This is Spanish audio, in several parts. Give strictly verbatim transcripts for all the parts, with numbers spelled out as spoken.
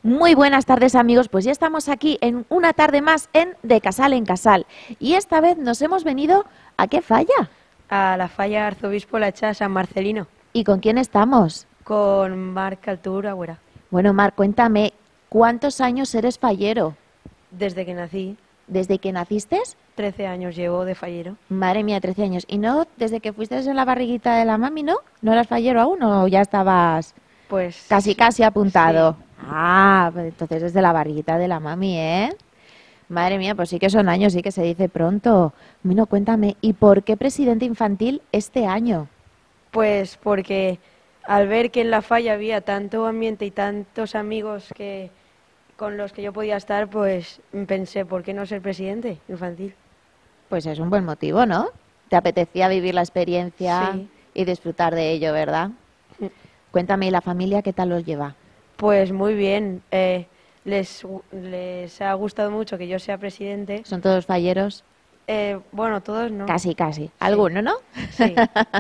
Muy buenas tardes, amigos. Pues ya estamos aquí en una tarde más en De Casal en Casal. Y esta vez nos hemos venido ¿a qué falla? A la falla Arzobispo La Cha San Marcelino, ¿Y con quién estamos? con Marc Altur Agüera. Bueno, Mar, cuéntame, ¿cuántos años eres fallero? Desde que nací, ¿Desde que naciste? trece años llevo de fallero. Madre mía, trece años. ¿Y no desde que fuiste en la barriguita de la mami, no? ¿No eras fallero aún o ya estabas Pues casi, casi apuntado? sí. Ah, pues entonces desde la barriguita de la mami, ¿eh? Madre mía, pues sí que son años, sí que se dice pronto. Bueno, cuéntame, ¿y por qué presidente infantil este año? Pues porque al ver que en la falla había tanto ambiente y tantos amigos que con los que yo podía estar, pues pensé, ¿por qué no ser presidente infantil? Pues es un buen motivo, ¿no? Te apetecía vivir la experiencia Sí. y disfrutar de ello, ¿verdad? Cuéntame, ¿y la familia qué tal los lleva? Pues muy bien. eh, les, gu- les ha gustado mucho que yo sea presidente. ¿Son todos falleros? Eh, bueno, todos no. Casi, casi. ¿Alguno, no? Sí.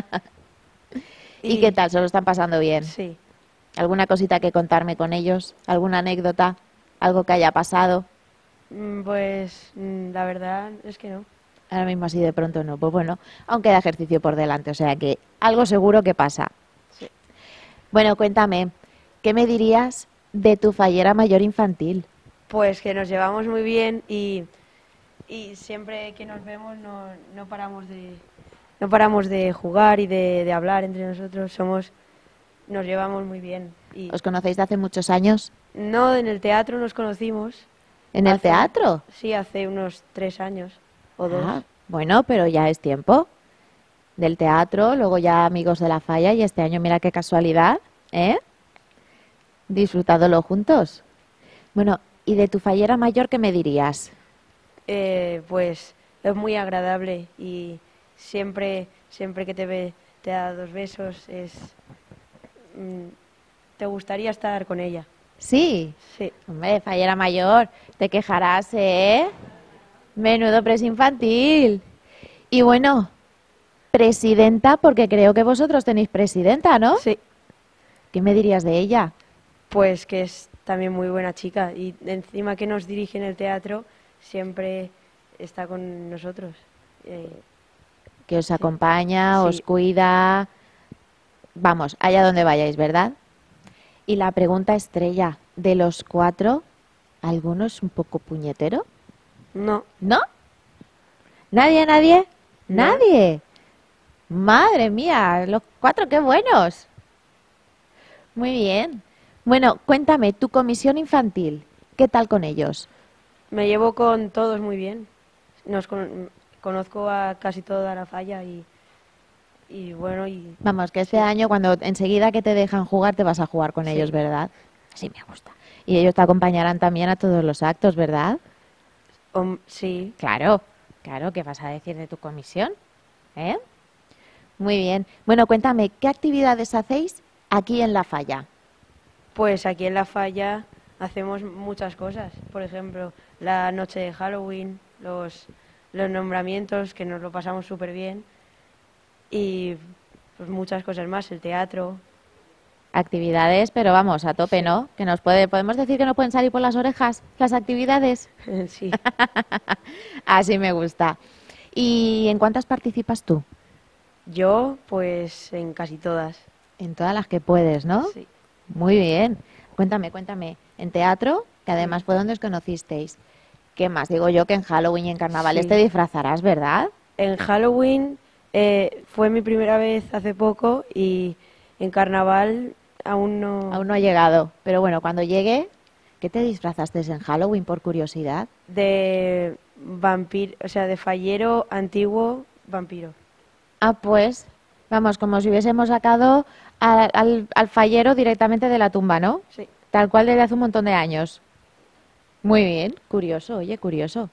¿Y qué tal? ¿Se lo están pasando bien? Sí. ¿Alguna cosita que contarme con ellos? ¿Alguna anécdota? ¿Algo que haya pasado? Mm, Pues mm, la verdad es que no. Ahora mismo así de pronto no. Pues bueno, aún queda ejercicio por delante, o sea que algo seguro que pasa. Sí. Bueno, cuéntame, ¿qué me dirías de tu fallera mayor infantil? Pues que nos llevamos muy bien y, y siempre que nos vemos no, no paramos de no paramos de jugar y de, de hablar entre nosotros. Somos nos llevamos muy bien y ¿Os conocéis de hace muchos años? no en el teatro nos conocimos. ¿En el hace- teatro? Sí, hace unos tres años o dos. Ah, bueno, pero ya es tiempo del teatro, luego ya amigos de la falla y este año mira qué casualidad, ¿eh? Disfrutadlo juntos. Bueno, ¿y de tu fallera mayor qué me dirías? Eh, pues es muy agradable y siempre siempre que te ve te da dos besos. Es mm, te gustaría estar con ella. Sí, Sí. hombre, fallera mayor, te quejarás, ¿eh? Menudo pres infantil. Y bueno, presidenta, porque creo que vosotros tenéis presidenta, ¿no? Sí, ¿Qué me dirías de ella? pues que es también muy buena chica y encima que nos dirige en el teatro siempre está con nosotros. Eh, Que os acompaña, os Sí. cuida. Vamos, allá donde vayáis, ¿verdad? Y la pregunta estrella, de los cuatro, ¿alguno es un poco puñetero? no, ¿No? ¿Nadie, nadie? No. ¿Nadie? Madre mía, los cuatro, qué buenos. Muy bien. Bueno, cuéntame, tu comisión infantil, ¿qué tal con ellos? me llevo con todos muy bien. Nos con- conozco a casi toda la falla y, y bueno, y Vamos, que este Sí. año cuando enseguida que te dejan jugar te vas a jugar con Sí. ellos, ¿verdad? Así me gusta. Y ellos te acompañarán también a todos los actos, ¿verdad? hom- sí, Claro, claro, ¿qué vas a decir de tu comisión? ¿Eh? Muy bien. Bueno, cuéntame, ¿qué actividades hacéis aquí en La Falla? pues aquí en la falla hacemos muchas cosas. Por ejemplo, la noche de Halloween, los, los nombramientos, que nos lo pasamos súper bien. Y pues muchas cosas más, el teatro. Actividades, pero vamos, a tope, Sí. ¿no? Que nos puede, podemos decir que no pueden salir por las orejas las actividades. Sí, Así me gusta. ¿Y en cuántas participas tú? yo pues en casi todas. En todas las que puedes, ¿no? Sí. Muy bien. Cuéntame, cuéntame. En teatro, que además fue donde os conocisteis. ¿Qué más? Digo yo que en Halloween y en carnavales Sí. te disfrazarás, ¿verdad? En Halloween eh, fue mi primera vez hace poco y en carnaval aún no. Aún no ha llegado. Pero bueno, cuando llegue, ¿qué te disfrazaste en Halloween por curiosidad? De vampiro, o sea, de fallero antiguo vampiro. Ah, pues, vamos, como si hubiésemos sacado al, al, al fallero directamente de la tumba, ¿no? Sí. Tal cual desde hace un montón de años. Muy bien, curioso, oye, curioso.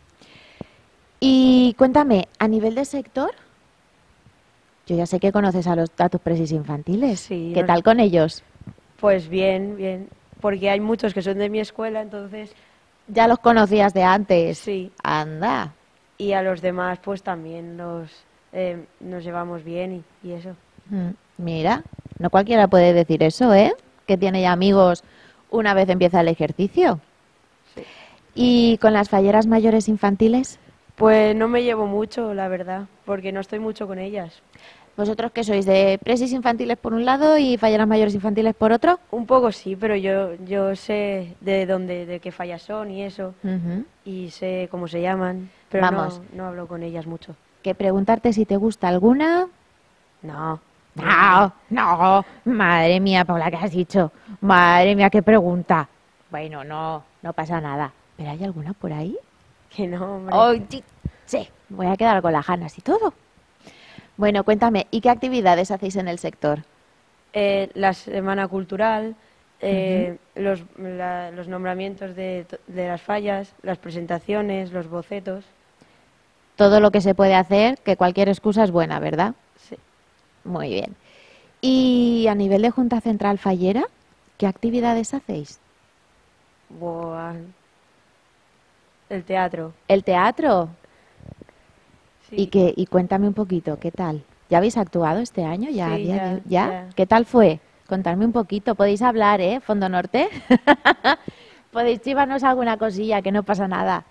Y cuéntame, a nivel de sector, yo ya sé que conoces a los a tus presis infantiles. Sí, ¿Qué nos- tal con ellos? Pues bien, bien. Porque hay muchos que son de mi escuela, entonces. Ya los conocías de antes. Sí. Anda. Y a los demás, pues también los eh, nos llevamos bien y, y eso. Mm, Mira, no cualquiera puede decir eso, ¿eh? Que tiene ya amigos una vez empieza el ejercicio. Sí. ¿Y con las falleras mayores infantiles? Pues no me llevo mucho, la verdad, porque no estoy mucho con ellas. ¿Vosotros qué sois? ¿De presis infantiles por un lado y falleras mayores infantiles por otro? Un poco sí, pero yo, yo sé de dónde, de qué fallas son y eso, Ujú. y sé cómo se llaman, pero Vamos. no, no hablo con ellas mucho. Que preguntarte si te gusta alguna. No. No, no, madre mía, Paula, ¿qué has dicho? Madre mía, qué pregunta. Bueno, no, no pasa nada. ¿Pero hay alguna por ahí? Que no, hombre. Oh, sí, sí, voy a quedar con las ganas y todo. Bueno, cuéntame, ¿y qué actividades hacéis en el sector? Eh, la semana cultural, eh, los, la- los nombramientos de, to- de las fallas, las presentaciones, los bocetos. Todo lo que se puede hacer, que cualquier excusa es buena, ¿verdad? Sí. Muy bien. Y a nivel de Junta Central Fallera, ¿qué actividades hacéis? Buah. El teatro. ¿El teatro? Sí. Y, que, y cuéntame un poquito, ¿qué tal? ¿Ya habéis actuado este año? ¿Ya? a Sí, día ya, de hoy? ¿Ya? ya. ¿Qué tal fue? Contadme un poquito. Podéis hablar, ¿eh? Fondo Norte. Podéis chivarnos alguna cosilla, que no pasa nada.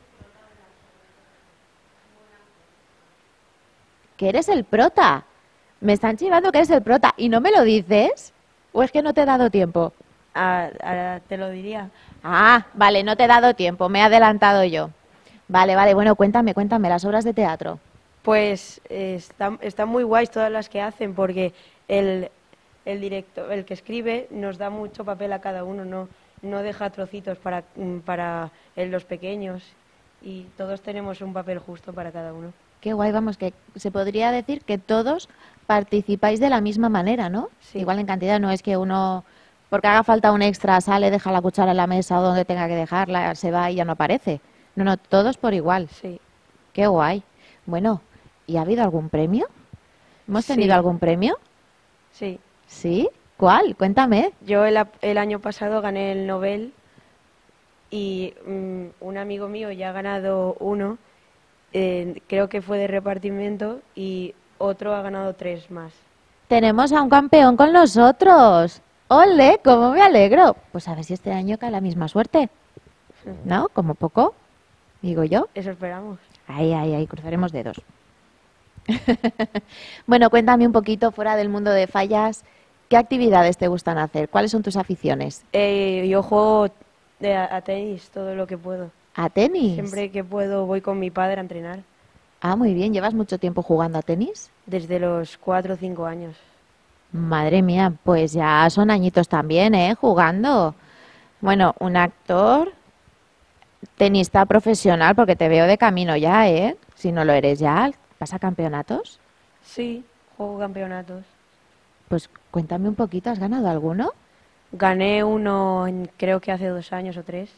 Que eres el prota. Me están chivando que eres el prota. ¿Y no me lo dices? ¿O es que no te he dado tiempo? Ah, ahora te lo diría. Ah, vale, no te he dado tiempo. Me he adelantado yo. Vale, vale. Bueno, cuéntame, cuéntame las obras de teatro. Pues eh, están, están muy guays todas las que hacen porque el, el director, el que escribe, nos da mucho papel a cada uno, no, no deja trocitos para, mm, para eh, los pequeños y todos tenemos un papel justo para cada uno. Qué guay, vamos, que se podría decir que todos participáis de la misma manera, ¿no? Sí. Igual en cantidad, no es que uno, porque haga falta un extra, sale, deja la cuchara en la mesa o donde tenga que dejarla, se va y ya no aparece. No, no, todos por igual. Sí. Qué guay. Bueno, ¿y ha habido algún premio? ¿Hemos Sí. tenido algún premio? Sí. ¿Sí? ¿Cuál? Cuéntame. Yo el, ap- el año pasado gané el Nobel y mm, un amigo mío ya ha ganado uno, eh, creo que fue de repartimiento y otro ha ganado tres más. Tenemos a un campeón con nosotros. ¡Ole! ¡Cómo me alegro! Pues a ver si este año cae la misma suerte. ¿No? Como poco, digo yo. Eso esperamos. Ahí, ahí, ahí, cruzaremos dedos. Bueno, cuéntame un poquito, fuera del mundo de fallas, ¿qué actividades te gustan hacer? ¿Cuáles son tus aficiones? Eh, yo juego de a, a tenis todo lo que puedo. ¿A tenis? Siempre que puedo voy con mi padre a entrenar. Ah, muy bien. ¿Llevas mucho tiempo jugando a tenis? Desde los cuatro o cinco años. Madre mía, pues ya son añitos también, ¿eh? Jugando. Bueno, un actor, tenista profesional, porque te veo de camino ya, ¿eh? Si no lo eres ya, ¿vas a campeonatos? Sí, juego campeonatos. Pues cuéntame un poquito, ¿has ganado alguno? Gané uno en- creo que hace dos años o tres.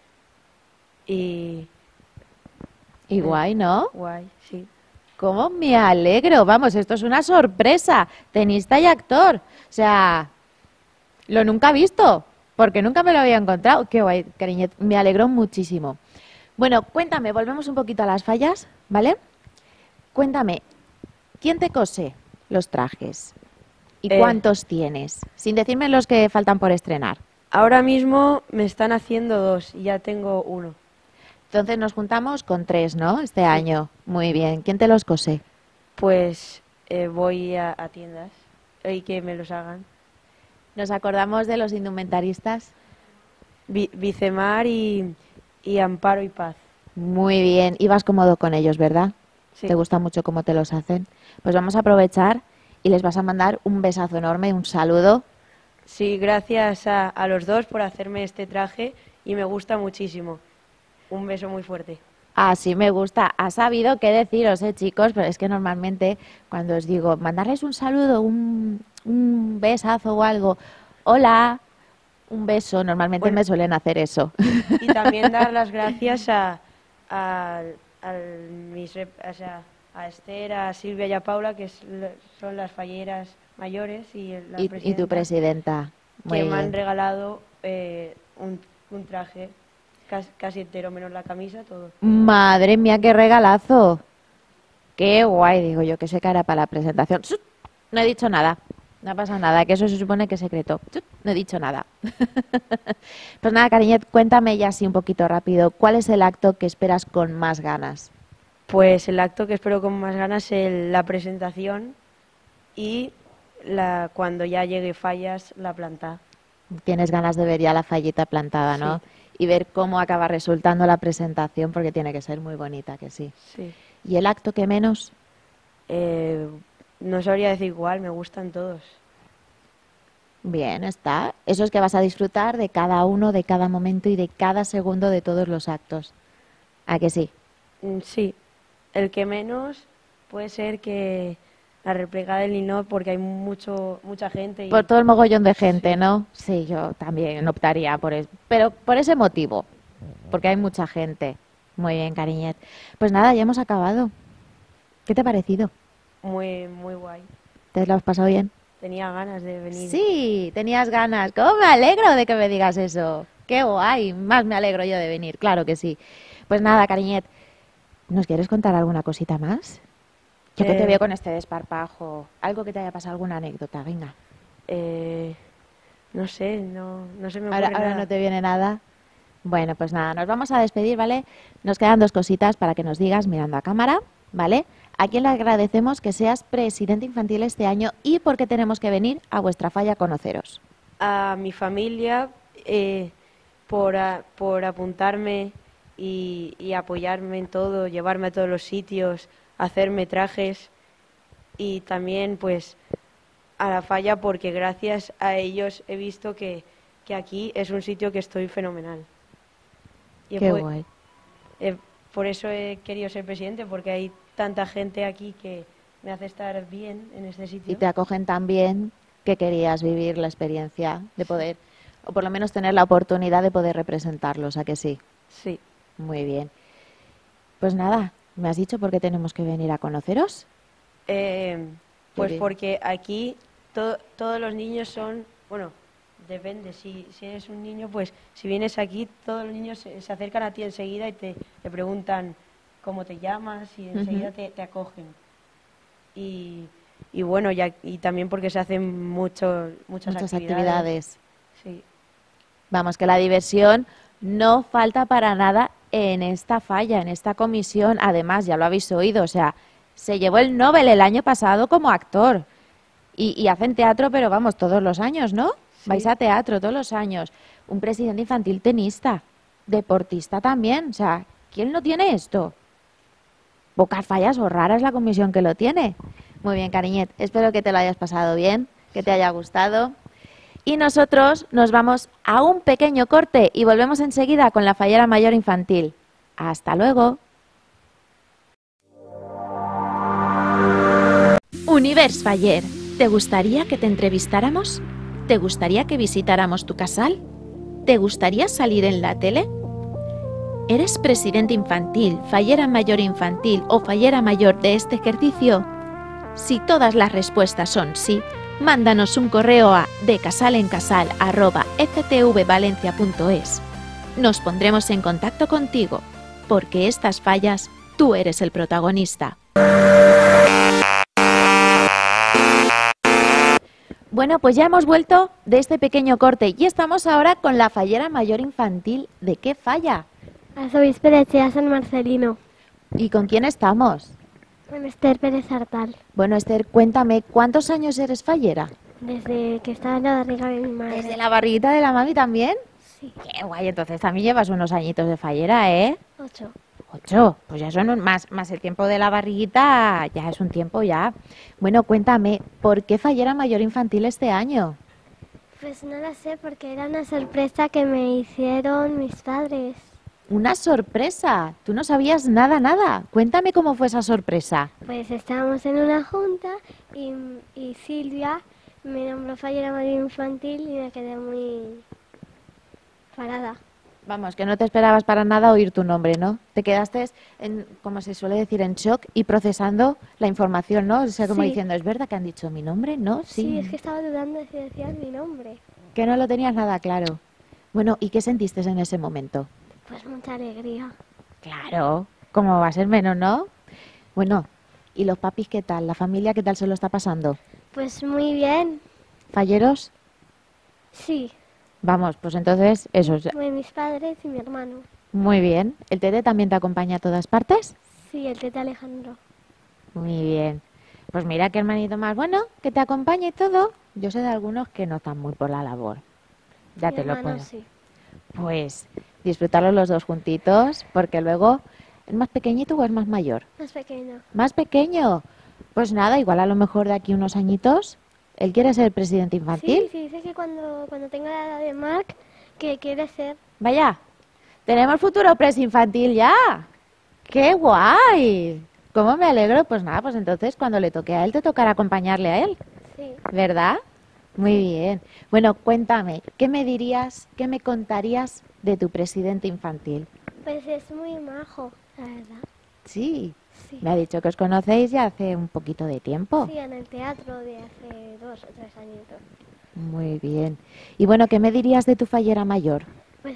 Y Y guay, ¿no? guay, sí. ¿Cómo me alegro? Vamos, esto es una sorpresa. Tenista y actor. O sea, lo nunca visto, porque nunca me lo había encontrado. Qué guay, cariñet. Me alegró muchísimo. Bueno, cuéntame, volvemos un poquito a las fallas, ¿vale? Cuéntame, ¿quién te cose los trajes? ¿Y Eh. cuántos tienes? Sin decirme los que faltan por estrenar. Ahora mismo me están haciendo dos y ya tengo uno. Entonces nos juntamos con tres, ¿no? Este año. Muy bien. ¿Quién te los cose? Pues eh, voy a, a tiendas y que me los hagan. ¿Nos acordamos de los indumentaristas? Vi- Vicemar y, y Amparo y Paz. Muy bien. Y vas cómodo con ellos, ¿verdad? Sí. ¿Te gusta mucho cómo te los hacen? Pues vamos a aprovechar y les vas a mandar un besazo enorme, un saludo. Sí, gracias a, a los dos por hacerme este traje y me gusta muchísimo. Un beso muy fuerte. Así me gusta. Ha sabido qué deciros, ¿eh, chicos? Pero es que normalmente cuando os digo mandarles un saludo, un, un besazo o algo, hola, un beso, normalmente Bueno. me suelen hacer eso. Y también dar las gracias a, a, al- mis rep- o sea, a Esther, a Silvia y a Paula, que es la- son las falleras mayores, y, la y, y tu presidenta. Muy que me han bien. regalado eh, un, un traje casi, casi entero, menos la camisa, todo. Madre mía, qué regalazo. Qué guay, digo yo, que se cara para la presentación. ¡Sut! No he dicho nada. No pasa nada, que eso se supone que es secreto. Chup, no he dicho nada. Pues nada, cariñet, cuéntame ya así un poquito rápido, ¿cuál es el acto que esperas con más ganas? Pues el acto que espero con más ganas es el- la presentación y la, cuando ya llegue Fallas, la planta. Tienes ganas de ver ya la fallita plantada, ¿no? Sí. Y ver cómo acaba resultando la presentación, porque tiene que ser muy bonita, que sí. Sí. ¿Y el acto que menos? Eh, no sabría decir igual, me gustan todos. Bien, está. Eso es que vas a disfrutar de cada uno, de cada momento y de cada segundo de todos los actos. ¿A que sí? Mm, Sí, el que menos puede ser que la réplica del Linot porque hay mucho mucha gente y Por todo el mogollón de gente, Sí. ¿no? Sí, yo también optaría por eso. Pero por ese motivo, porque hay mucha gente. Muy bien, cariñet. Pues nada, ya hemos acabado. ¿Qué te ha parecido? muy muy guay. ¿Te lo has pasado bien? Tenía ganas de venir. Sí, tenías ganas. ¿Cómo me alegro de que me digas eso? Qué guay. Más me alegro yo de venir, claro que sí. Pues nada, cariñet, ¿nos quieres contar alguna cosita más? Yo que te Eh, veo con este desparpajo. Algo que te haya pasado, alguna anécdota, venga. eh, no sé, no, no se me Ahora, ocurre ahora nada. no te viene nada. Bueno, pues nada, nos vamos a despedir, ¿vale? Nos quedan dos cositas para que nos digas mirando a cámara, ¿vale? A quien le agradecemos que seas presidente infantil este año y por qué tenemos que venir a vuestra falla a conoceros. A mi familia eh, por, a- por apuntarme y, y apoyarme en todo, llevarme a todos los sitios, hacerme trajes y también pues a la falla porque gracias a ellos he visto que, que aquí es un sitio que estoy fenomenal. Y he Qué po- guay. eh, por eso he querido ser presidente porque hay tanta gente aquí que me hace estar bien en este Y sitio. te acogen tan bien que querías vivir la experiencia de poder, o por lo menos tener la oportunidad de poder representarlos, ¿a que sí? Sí. Muy bien. Pues nada, ¿me has dicho por qué tenemos que venir a conoceros? Eh, pues bien. porque aquí to- todos los niños son, bueno, depende, si, si eres un niño, pues si vienes aquí, todos los niños se, se acercan a ti enseguida y te, te preguntan cómo te llamas y enseguida Ujú. te, te acogen. Y, y bueno, ya, y también porque se hacen mucho, muchas, Muchas actividades. actividades. Sí, Vamos, que la diversión no falta para nada en esta falla, en esta comisión. Además, ya lo habéis oído, o sea, se llevó el Nobel el año pasado como actor. Y, y hacen teatro, pero vamos, todos los años, ¿no? Sí. Vais a teatro todos los años. Un presidente infantil tenista, deportista también. O sea, ¿quién no tiene esto? Pocas fallas o rara es la comisión que lo tiene. Muy bien, cariñet. Espero que te lo hayas pasado bien, que te haya gustado. Y nosotros nos vamos a un pequeño corte y volvemos enseguida con la fallera mayor infantil. Hasta luego. Univers Faller, ¿te gustaría que te entrevistáramos? ¿Te gustaría que visitáramos tu casal? ¿Te gustaría salir en la tele? ¿Eres presidente infantil, fallera mayor infantil o fallera mayor de este ejercicio? Si todas las respuestas son sí, mándanos un correo a decasalenCasal arroba f t v valencia punto es. Nos pondremos en contacto contigo, porque estas fallas tú eres el protagonista. Bueno, pues ya hemos vuelto de este pequeño corte y estamos ahora con la fallera mayor infantil. ¿De qué falla? Arzobispo de Echea San Marcelino, ¿Y con quién estamos? con Esther Pérez Artal, Bueno, Esther, cuéntame, ¿cuántos años eres fallera? desde que estaba en la barriga de mi madre. ¿Desde la barriguita de la mami también? Sí, Qué guay, entonces también llevas unos añitos de fallera, ¿eh? ocho. Ocho, pues ya son un- más, más el tiempo de la barriguita, ya es un tiempo ya. Bueno, cuéntame, ¿por qué fallera mayor infantil este año? Pues no lo sé, porque era una sorpresa que me hicieron mis padres. Una sorpresa, tú no sabías nada, nada. Cuéntame cómo fue esa sorpresa. Pues estábamos en una junta y, y Silvia me nombró fallera mayor infantil y me quedé muy parada. Vamos, que no te esperabas para nada oír tu nombre, ¿no? Te quedaste, en, como se suele decir, en shock y procesando la información, ¿no? O sea, como Sí. diciendo, ¿es verdad que han dicho mi nombre? ¿No? Sí, es que estaba dudando de si decían mi nombre. Que no lo tenías nada claro. Bueno, ¿y qué sentiste en ese momento? Pues mucha alegría. Claro, ¿cómo va a ser menos, no? Bueno, ¿y los papis qué tal? ¿La familia qué tal se lo está pasando? Pues muy bien. ¿Falleros? Sí, Vamos, pues entonces, eso es pues mis padres y mi hermano. muy bien. ¿El Tete también te acompaña a todas partes? Sí, el tete Alejandro. Muy bien. Pues mira qué hermanito más bueno, que te acompañe y todo. Yo sé de algunos que no están muy por la labor. Ya Mi te lo hermano puedo. sí. Pues disfrutarlos los dos juntitos, porque luego, ¿es más pequeñito o es más mayor? Más pequeño. Más pequeño. Pues nada, igual a lo mejor de aquí unos añitos, él quiere ser presidente infantil. Sí, sí, dice que cuando, cuando tenga la edad de Mark, que quiere ser. Vaya, tenemos futuro pres infantil ya. ¡Qué guay! ¿Cómo me alegro? Pues nada, pues entonces cuando le toque a él, te tocará acompañarle a él, Sí. ¿verdad? Muy bien. Bueno, cuéntame, ¿qué me dirías, qué me contarías de tu presidente infantil? Pues es muy majo, la verdad. Sí, Sí. me ha dicho que os conocéis ya hace un poquito de tiempo. Sí, en el teatro de hace dos o tres añitos. Muy bien. Y bueno, ¿qué me dirías de tu fallera mayor? Pues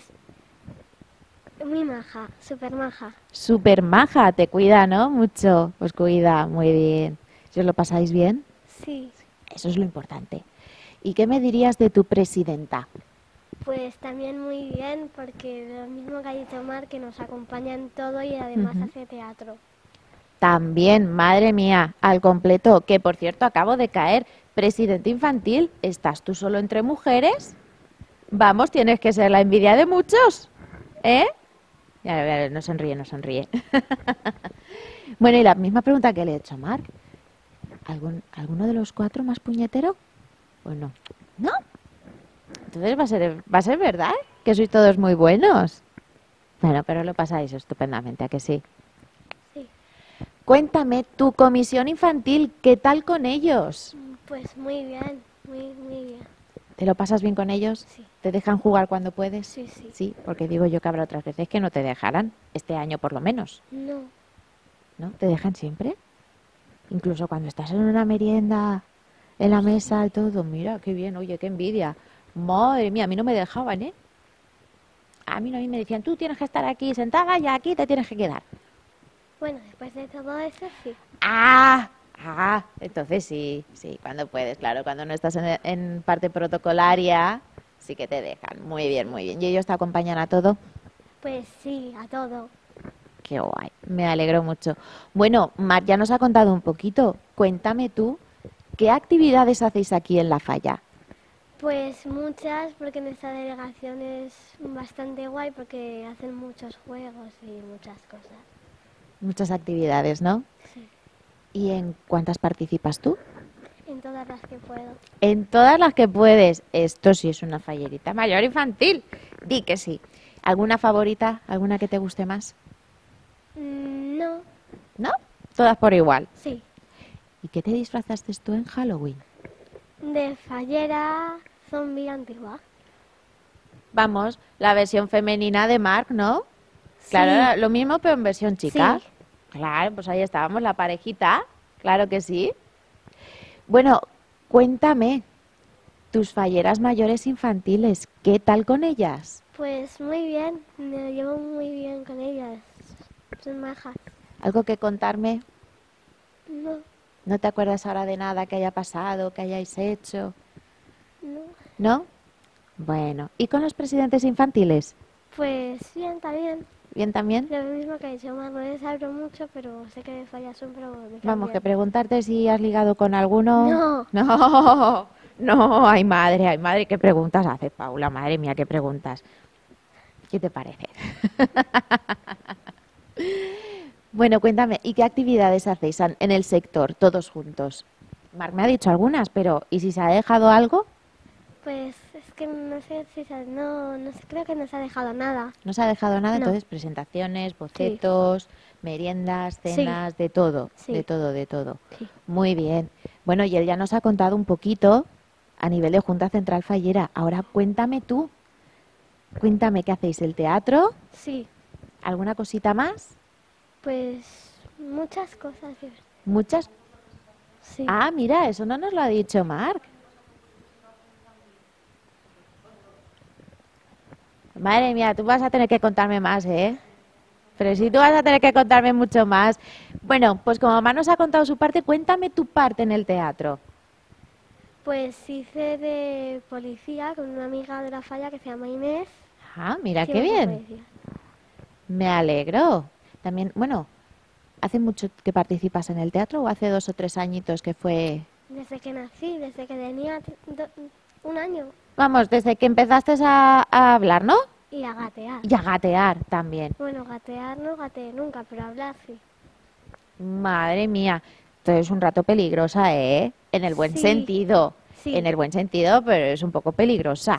muy maja, súper maja. Súper maja, te cuida, ¿no? Mucho, os cuida, muy bien. ¿Si os lo pasáis bien? Sí. Eso es lo importante. ¿Y qué me dirías de tu presidenta? Pues también muy bien, porque lo mismo que ha dicho Mar, que nos acompaña en todo y además Ujú. hace teatro. También, madre mía, al completo, que por cierto acabo de caer, presidente infantil, ¿estás tú solo entre mujeres? Vamos, tienes que ser la envidia de muchos, ¿eh? Ya, ya, no sonríe, no sonríe. Bueno, y la misma pregunta que le he hecho a Marc. ¿Algún, ¿Alguno de los cuatro más puñetero? ¿O no? ¿No? Entonces va a ser, va a ser verdad, ¿eh? Que sois todos muy buenos. Bueno, pero lo pasáis estupendamente, ¿a que sí? Sí. Cuéntame, tu comisión infantil, ¿qué tal con ellos? Pues muy bien, muy, muy bien. ¿Te lo pasas bien con ellos? Sí. ¿Te dejan jugar cuando puedes? Sí, sí. Sí, porque digo yo que habrá otras veces que no te dejarán, este año por lo menos, No. ¿no? ¿Te dejan siempre? Incluso cuando estás en una merienda, en la mesa y todo, mira, qué bien, oye, qué envidia. Madre mía, a mí no me dejaban, ¿eh? A mí no, a mí me decían, tú tienes que estar aquí sentada y aquí te tienes que quedar. Bueno, después de todo eso, sí. ¡Ah! Ah, entonces sí, sí, cuando puedes, claro, cuando no estás en, en parte protocolaria, sí que te dejan. Muy bien, muy bien. ¿Y ellos te acompañan a todo? Pues sí, a todo. Qué guay, me alegro mucho. Bueno, Mar ya nos ha contado un poquito. Cuéntame tú, ¿qué actividades hacéis aquí en La Falla? Pues muchas, porque nuestra delegación es bastante guay, porque hacen muchos juegos y muchas cosas. Muchas actividades, ¿no? Sí, ¿Y en cuántas participas tú? en todas las que puedo. En todas las que puedes. Esto sí es una fallerita mayor infantil. Di que sí. ¿Alguna favorita? ¿Alguna que te guste más? Mm, no, ¿No? Todas por igual. sí. ¿Y qué te disfrazaste tú en Halloween? De fallera zombie antigua. Vamos, la versión femenina de Mark, ¿no? Claro, Sí. era lo mismo pero en versión chica. Sí. Claro, pues ahí estábamos, la parejita. Claro que sí. Bueno, cuéntame, tus falleras mayores infantiles, ¿qué tal con ellas? Pues muy bien, me llevo muy bien con ellas. Son majas. ¿Algo que contarme? No, ¿No te acuerdas ahora de nada que haya pasado, que hayáis hecho? no. ¿No? Bueno, ¿y con los presidentes infantiles? Pues bien, está bien. ¿Bien también? Lo mismo que he dicho, más no les hablo mucho, pero sé que de fallas son, pero me caen Vamos, que bien. preguntarte si has ligado con alguno. No. No, no, ay madre, ay madre, ¿qué preguntas haces, Paula? Madre mía, ¿qué preguntas? ¿Qué te parece? Bueno, cuéntame, ¿y qué actividades hacéis an- en el sector, todos juntos? Marc me ha dicho algunas, pero ¿y si se ha dejado algo? Pues es que no sé si se, no, no sé, creo que no se ha dejado nada. No se ha dejado nada, No. entonces presentaciones, bocetos, meriendas, Sí. cenas, de todo, Sí. de todo, de todo. Sí. Muy bien. Bueno, y él ya nos ha contado un poquito a nivel de Junta Central Fallera. Ahora cuéntame tú, cuéntame qué hacéis, el teatro, Sí, alguna cosita más, pues muchas cosas. divertidas. muchas. Sí. Ah, mira, eso no nos lo ha dicho Marc. Madre mía, tú vas a tener que contarme más, ¿eh? Pero sí, tú vas a tener que contarme mucho más. Bueno, pues como mamá nos ha contado su parte, cuéntame tu parte en el teatro. Pues hice de policía con una amiga de la falla que se llama Inés. Ah, mira qué Hicimos de bien. policía. Me alegro. También, bueno, ¿hace mucho que participas en el teatro o hace dos o tres añitos que fue? Desde que nací, desde que tenía t- do- un año. Vamos, desde que empezaste a, a hablar, ¿no? Y a gatear. Y a gatear también. Bueno, gatear no gateé nunca, pero hablar sí. Madre mía, entonces es un rato peligrosa, ¿eh? En el buen Sí. sentido. Sí. En el buen sentido, pero es un poco peligrosa.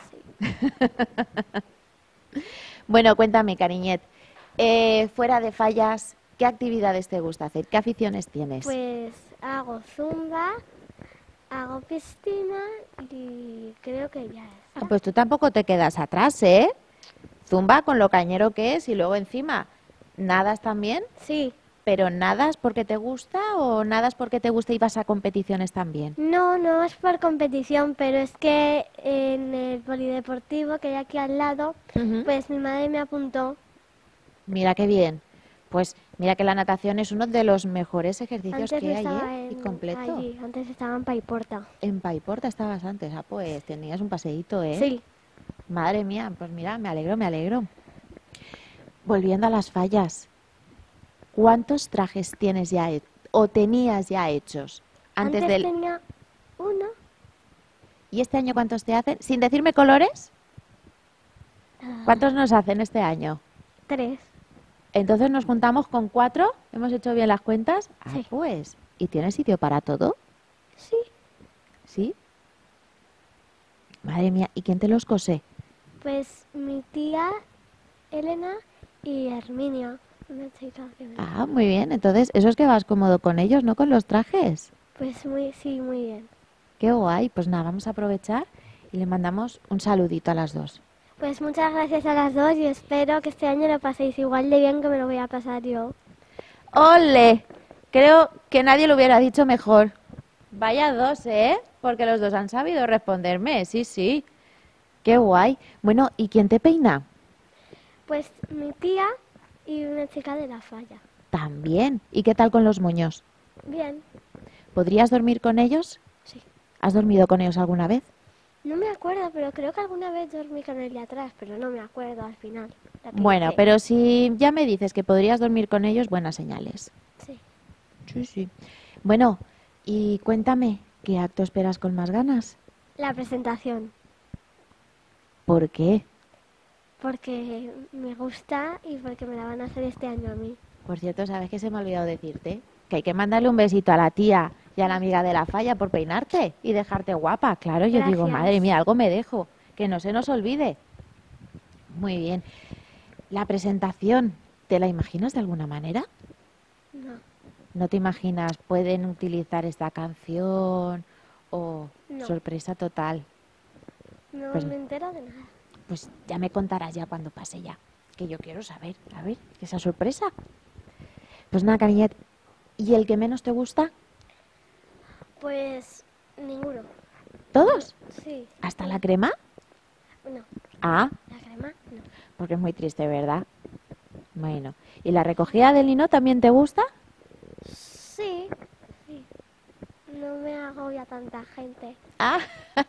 Bueno, cuéntame, cariñet. eh, fuera de fallas, ¿qué actividades te gusta hacer? ¿Qué aficiones tienes? Pues hago zumba, hago piscina y creo que ya Ah, está. pues tú tampoco te quedas atrás, ¿eh? Zumba con lo cañero que es y luego encima nadas también, Sí. pero nadas porque te gusta o nadas porque te gusta y vas a competiciones también. No, no es por competición, pero es que en el polideportivo que hay aquí al lado, Ujú. pues mi madre me apuntó. Mira qué bien. Pues mira que la natación es uno de los mejores ejercicios Antes que no hay, estaba ¿eh? Y en- completo. allí, antes estaba en Paiporta. En Paiporta estabas antes, ah, pues tenías un paseíto, ¿eh? Sí. Madre mía, pues mira, me alegro, me alegro. Volviendo a las fallas, ¿cuántos trajes tienes ya he- o tenías ya hechos antes, Antes del... tenía uno. ¿Y este año cuántos te hacen? Sin decirme colores, ah, ¿cuántos nos hacen este año? Tres. Entonces nos juntamos con cuatro, ¿hemos hecho bien las cuentas? Ah, Sí. pues, ¿y tienes sitio para todo? Sí. ¿Sí? Madre mía, ¿y quién te los cose? Pues mi tía Elena y Herminia, una chica que me... Ah, muy bien, entonces eso es que vas cómodo con ellos, ¿no? Con los trajes. Pues muy, sí, muy bien. Qué guay, pues nada, vamos a aprovechar y le mandamos un saludito a las dos. Pues muchas gracias a las dos y espero que este año lo paséis igual de bien que me lo voy a pasar yo. ¡Ole! Creo que nadie lo hubiera dicho mejor. Vaya dos, ¿eh? Porque los dos han sabido responderme, sí, sí. Qué guay. Bueno, ¿y quién te peina? Pues mi tía y una chica de la falla. También. ¿Y qué tal con los moños? Bien, ¿Podrías dormir con ellos? sí. ¿Has dormido con ellos alguna vez? No me acuerdo, pero creo que alguna vez dormí con él de atrás, pero no me acuerdo al final. la que Bueno, hice. pero si ya me dices que podrías dormir con ellos, buenas señales. Sí. Sí, sí. Bueno, y cuéntame, ¿qué acto esperas con más ganas? La presentación, ¿Por qué? porque me gusta y porque me la van a hacer este año a mí. Por cierto, ¿sabes qué se me ha olvidado decirte? Que hay que mandarle un besito a la tía y a la amiga de la falla por peinarte y dejarte guapa. Claro, yo digo, Gracias. madre mía, algo me dejo, que no se nos olvide. Muy bien. La presentación, ¿te la imaginas de alguna manera? No, ¿No te imaginas, pueden utilizar esta canción o No. sorpresa total? no Pues- me entero de nada. Pues ya me contarás ya cuando pase ya, que yo quiero saber, a ver, esa sorpresa. Pues nada, cariñet, ¿y el que menos te gusta? Pues ninguno. ¿Todos? Sí. ¿Hasta la crema? No, Ah, la crema no. porque es muy triste, ¿verdad? Bueno, ¿y la recogida del lino también te gusta? Sí, sí. No me agobia tanta gente. Ah,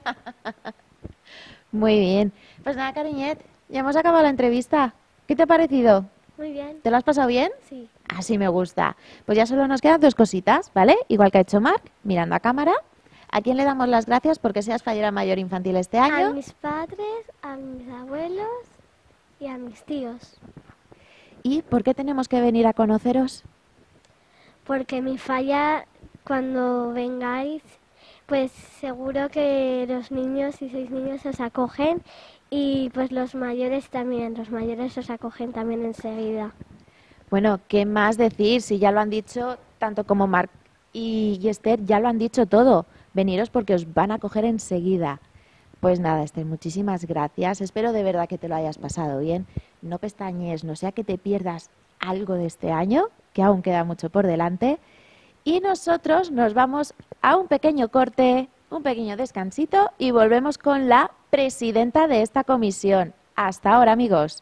muy bien. Pues nada, cariñet, ya hemos acabado la entrevista. ¿Qué te ha parecido? Muy bien. ¿Te lo has pasado bien? Sí. Así me gusta. Pues ya solo nos quedan dos cositas, ¿vale? Igual que ha hecho Marc, mirando a cámara. ¿A quién le damos las gracias porque seas fallera mayor infantil este A año? mis padres, a mis abuelos y a mis tíos. ¿Y por qué tenemos que venir a conoceros? Porque mi falla, cuando vengáis, pues seguro que los niños, si sois niños, os acogen y pues los mayores también, los mayores os acogen también enseguida. Bueno, ¿qué más decir? Si ya lo han dicho, tanto como Marc y, y Esther, ya lo han dicho todo. Veniros porque os van a coger enseguida. Pues nada, Esther, muchísimas gracias. Espero de verdad que te lo hayas pasado bien. No pestañees, no sea que te pierdas algo de este año, que aún queda mucho por delante. Y nosotros nos vamos a un pequeño corte, un pequeño descansito y volvemos con la presidenta de esta comisión. Hasta ahora, amigos.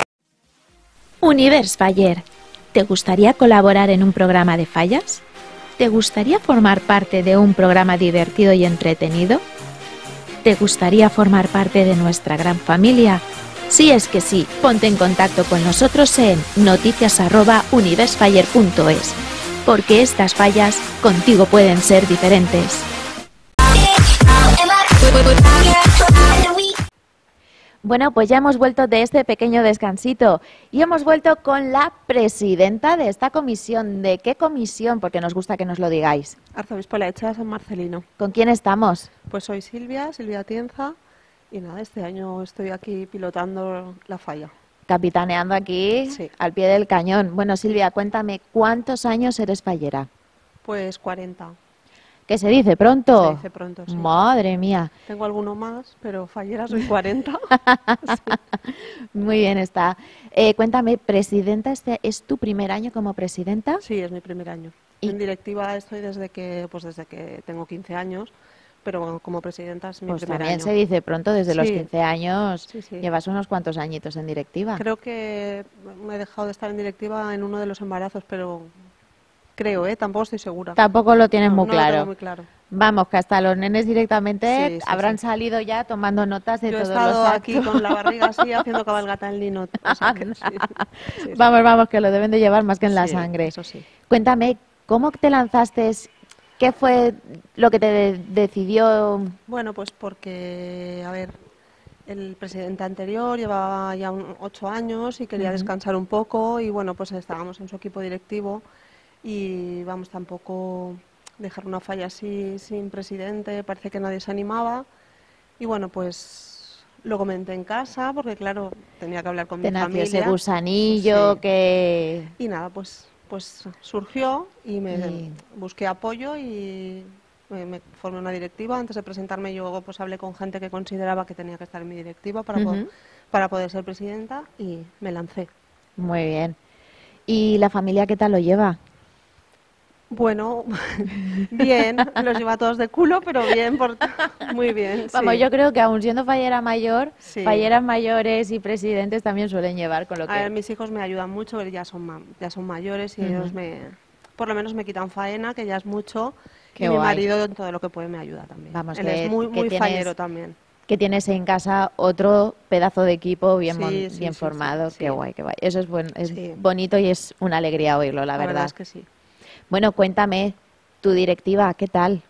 Univers Faller. ¿Te gustaría colaborar en un programa de fallas? ¿Te gustaría formar parte de un programa divertido y entretenido? ¿Te gustaría formar parte de nuestra gran familia? Si es que sí, ponte en contacto con nosotros en noticias arroba universfire punto es, porque estas fallas contigo pueden ser diferentes. Bueno, pues ya hemos vuelto de este pequeño descansito y hemos vuelto con la presidenta de esta comisión. ¿De qué comisión? Porque nos gusta que nos lo digáis. Arzobispo de la Echa de San Marcelino. ¿Con quién estamos? Pues soy Silvia, Silvia Tienza, y nada, este año estoy aquí pilotando la falla. Capitaneando aquí, Sí. al pie del cañón. Bueno, Silvia, cuéntame, ¿cuántos años eres fallera? Pues cuarenta. ¿Qué se dice pronto? Se dice pronto, sí. Madre mía. Tengo alguno más, pero fallera soy cuarenta. Sí. Muy bien está. Eh, cuéntame, presidenta, ¿este es tu primer año como presidenta? Sí, es mi primer año. ¿Y? En directiva estoy desde que, pues desde que tengo quince años, pero bueno, como presidenta es mi Pues primer también año. se dice pronto, desde los Sí. quince años. Sí, sí. Llevas unos cuantos añitos en directiva. Creo que me he dejado de estar en directiva en uno de los embarazos, pero creo, ¿eh? Tampoco estoy segura. Tampoco lo tienes No, muy no lo claro. tengo muy claro. Vamos, que hasta los nenes directamente Sí, sí, habrán sí. salido ya tomando notas de Yo he todos estado los aquí actos. con la barriga así haciendo cabalgata en lino. O sea que sí. Sí, sí. Vamos, vamos, que lo deben de llevar más que en la Sí, sangre. eso sí. Cuéntame, ¿cómo te lanzaste? ¿Qué fue lo que te de- decidió? Bueno, pues porque, a ver, el presidente anterior llevaba ya un- ocho años y quería Ujú. descansar un poco y bueno, pues estábamos en su equipo directivo y vamos, tampoco dejar una falla así sin presidente, parece que nadie se animaba y bueno, pues lo comenté en casa porque claro, tenía que hablar con Te mi nació familia. ese gusanillo Sí. que... Y nada, pues, pues surgió y me Y- busqué apoyo y me, me formé una directiva. Antes de presentarme yo pues hablé con gente que consideraba que tenía que estar en mi directiva para, po- Ujú. para poder ser presidenta y me lancé. Muy bien. ¿Y la familia qué tal lo lleva? Bueno, bien, los lleva todos de culo, pero bien, por- muy bien. Vamos, sí. yo creo que aún siendo fallera mayor, Sí. falleras mayores y presidentes también suelen llevar con lo A ver, que... mis hijos me ayudan mucho, ya son, ma- ya son mayores y Ujú. ellos me, por lo menos me quitan faena, que ya es mucho. Qué y mi guay. marido en todo lo que puede me ayuda también. Vamos, Él que- es muy, que muy tienes- fallero también. que tienes en casa otro pedazo de equipo bien, Sí, mon- sí, bien sí, formado. sí, Qué sí. guay, qué guay. Eso es, buen- es Sí. bonito y es una alegría oírlo, la, La verdad. verdad es que sí. Bueno, cuéntame, tu directiva, ¿qué tal?